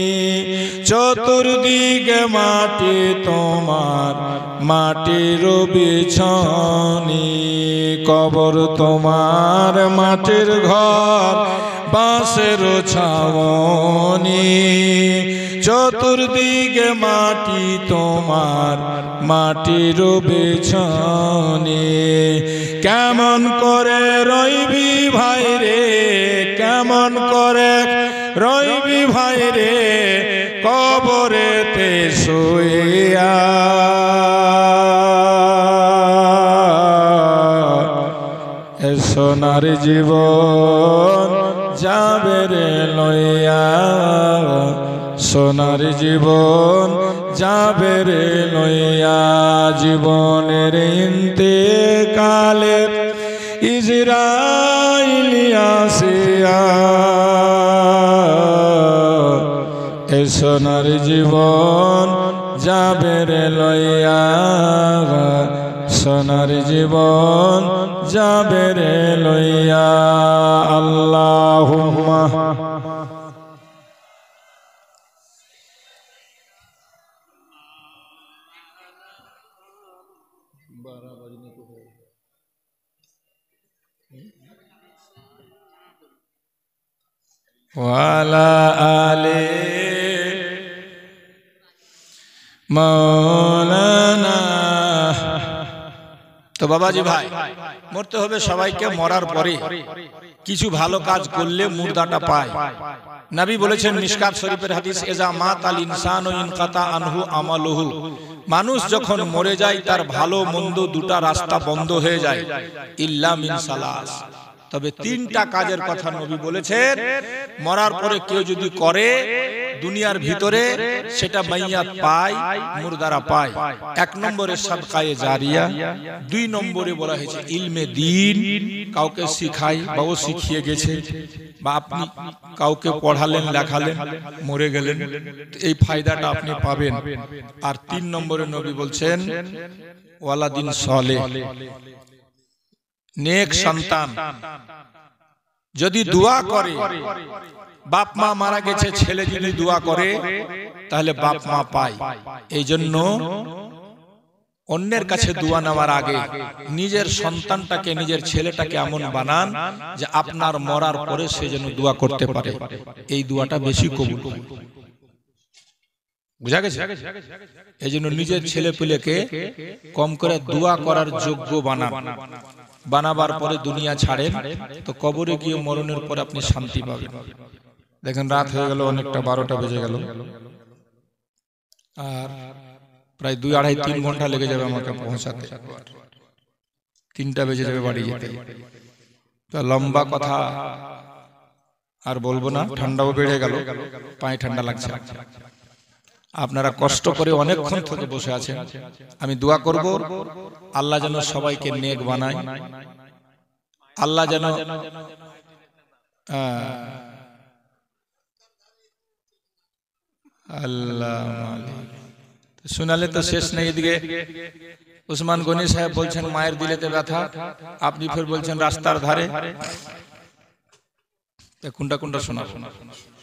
চতুর্দিকে মাটি তোমার মাটির বিছানি। কবর তোমার মাটির ঘর, বাঁশের ছাউনি, চতুর্দিকে মাটি তোমার মাটির বিছানি। কেমন করে রইবি ভাই রে, কেমন করে রইবি ভাই রে, কবরেতে শুইয়া। এ সোনার জীবন যাবে রে লইয়া, সোনার জীবন যাবে রে লইয়া। জীবনের ইন্তেকালে ইজরাইল আসিয়া এ সোনার জীবন যাবে রে লইয়া, সোনার জীবন যাবে রে লইয়া। আল্লাহুম্মা ওয়ালা আলে মাওলানা তো বাবাজি ভাই, মরতে হবে সবাইকে, মরার পরে কিছু ভালো কাজ করলে মুর্দাটা পায়। নবী বলেছেন মিশকাত শরীফের হাদিস, ইজা মাতাল ইনসানু ইনকাতা আনহু আমালুহু, মানুষ যখন মরে যায় তার ভালো মন্দ দুটা রাস্তা বন্ধ হয়ে যায়, ইল্লা মিন সালাস, তবে তিনটা কাজের কথা নবী বলেছেন মরার পরে কেউ যদি করে দুনিয়ার ভিতরে সেটা মাইয়াত পায়, মুর্দারা পায়। এক নম্বরে সাদকায়ে জারিয়া, দুই নম্বরে বলা হয়েছে ইলমে দ্বীন, কাউকে শিখাই বা ও শিখিয়ে গেছে, বা আপনি কাউকে পড়ালেন লেখালেন মরে গেলেন, এই ফায়দাটা আপনি পাবেন। আর তিন নম্বরে নবী বলছেন ওয়ালাদিন সালেহ, নেক সন্তান যদি দোয়া করে, বাপ মা মারা গেছে ছেলে যদি দোয়া করে তাহলে বাপ মা পায়। এই জন্য অন্যের কাছে দোয়া নেওয়ার আগে নিজের সন্তানটাকে, নিজের ছেলেটাকে এমন বানান যে আপনার মরার পরে সে যেন দোয়া করতে পারে, এই দোয়াটা বেশি কবুল। বুঝা গেছে? এই জন্য নিজের ছেলে পেলেকে কম করে দোয়া করার যোগ্য বানান। বানাবার পরে দুনিয়া ছাড়েন তো কবরে গিয়ে মরণের পরে আপনি শান্তি পাবেন। দেখেন রাত হয়ে গেল, অনেকটা 12টা বেজে গেল, আর প্রায় 2, 2.5, 3 ঘন্টা লেগে যাবে আমাকে পৌঁছাতে, 3টা বেজে যাবে বাড়ি যেতে। তো লম্বা কথা আর বলবো না, ঠান্ডাও বেড়ে গেল, পায়ে ঠান্ডা লাগছে। আপনারা কষ্ট করে অনেকক্ষণ থেকে বসে আছেন, আমি দোয়া করব আল্লাহ যেন সবাইকে নেক বানায়, আল্লাহ যেন আল্লাহ শুনালে তো শেষ নেই। এদিকে উসমান গনি সাহেব বলছেন মায়ের দিলেতে ব্যথা, আপনি ফের বলছেন রাস্তার ধারে, কোনটা কোনটা শোনা।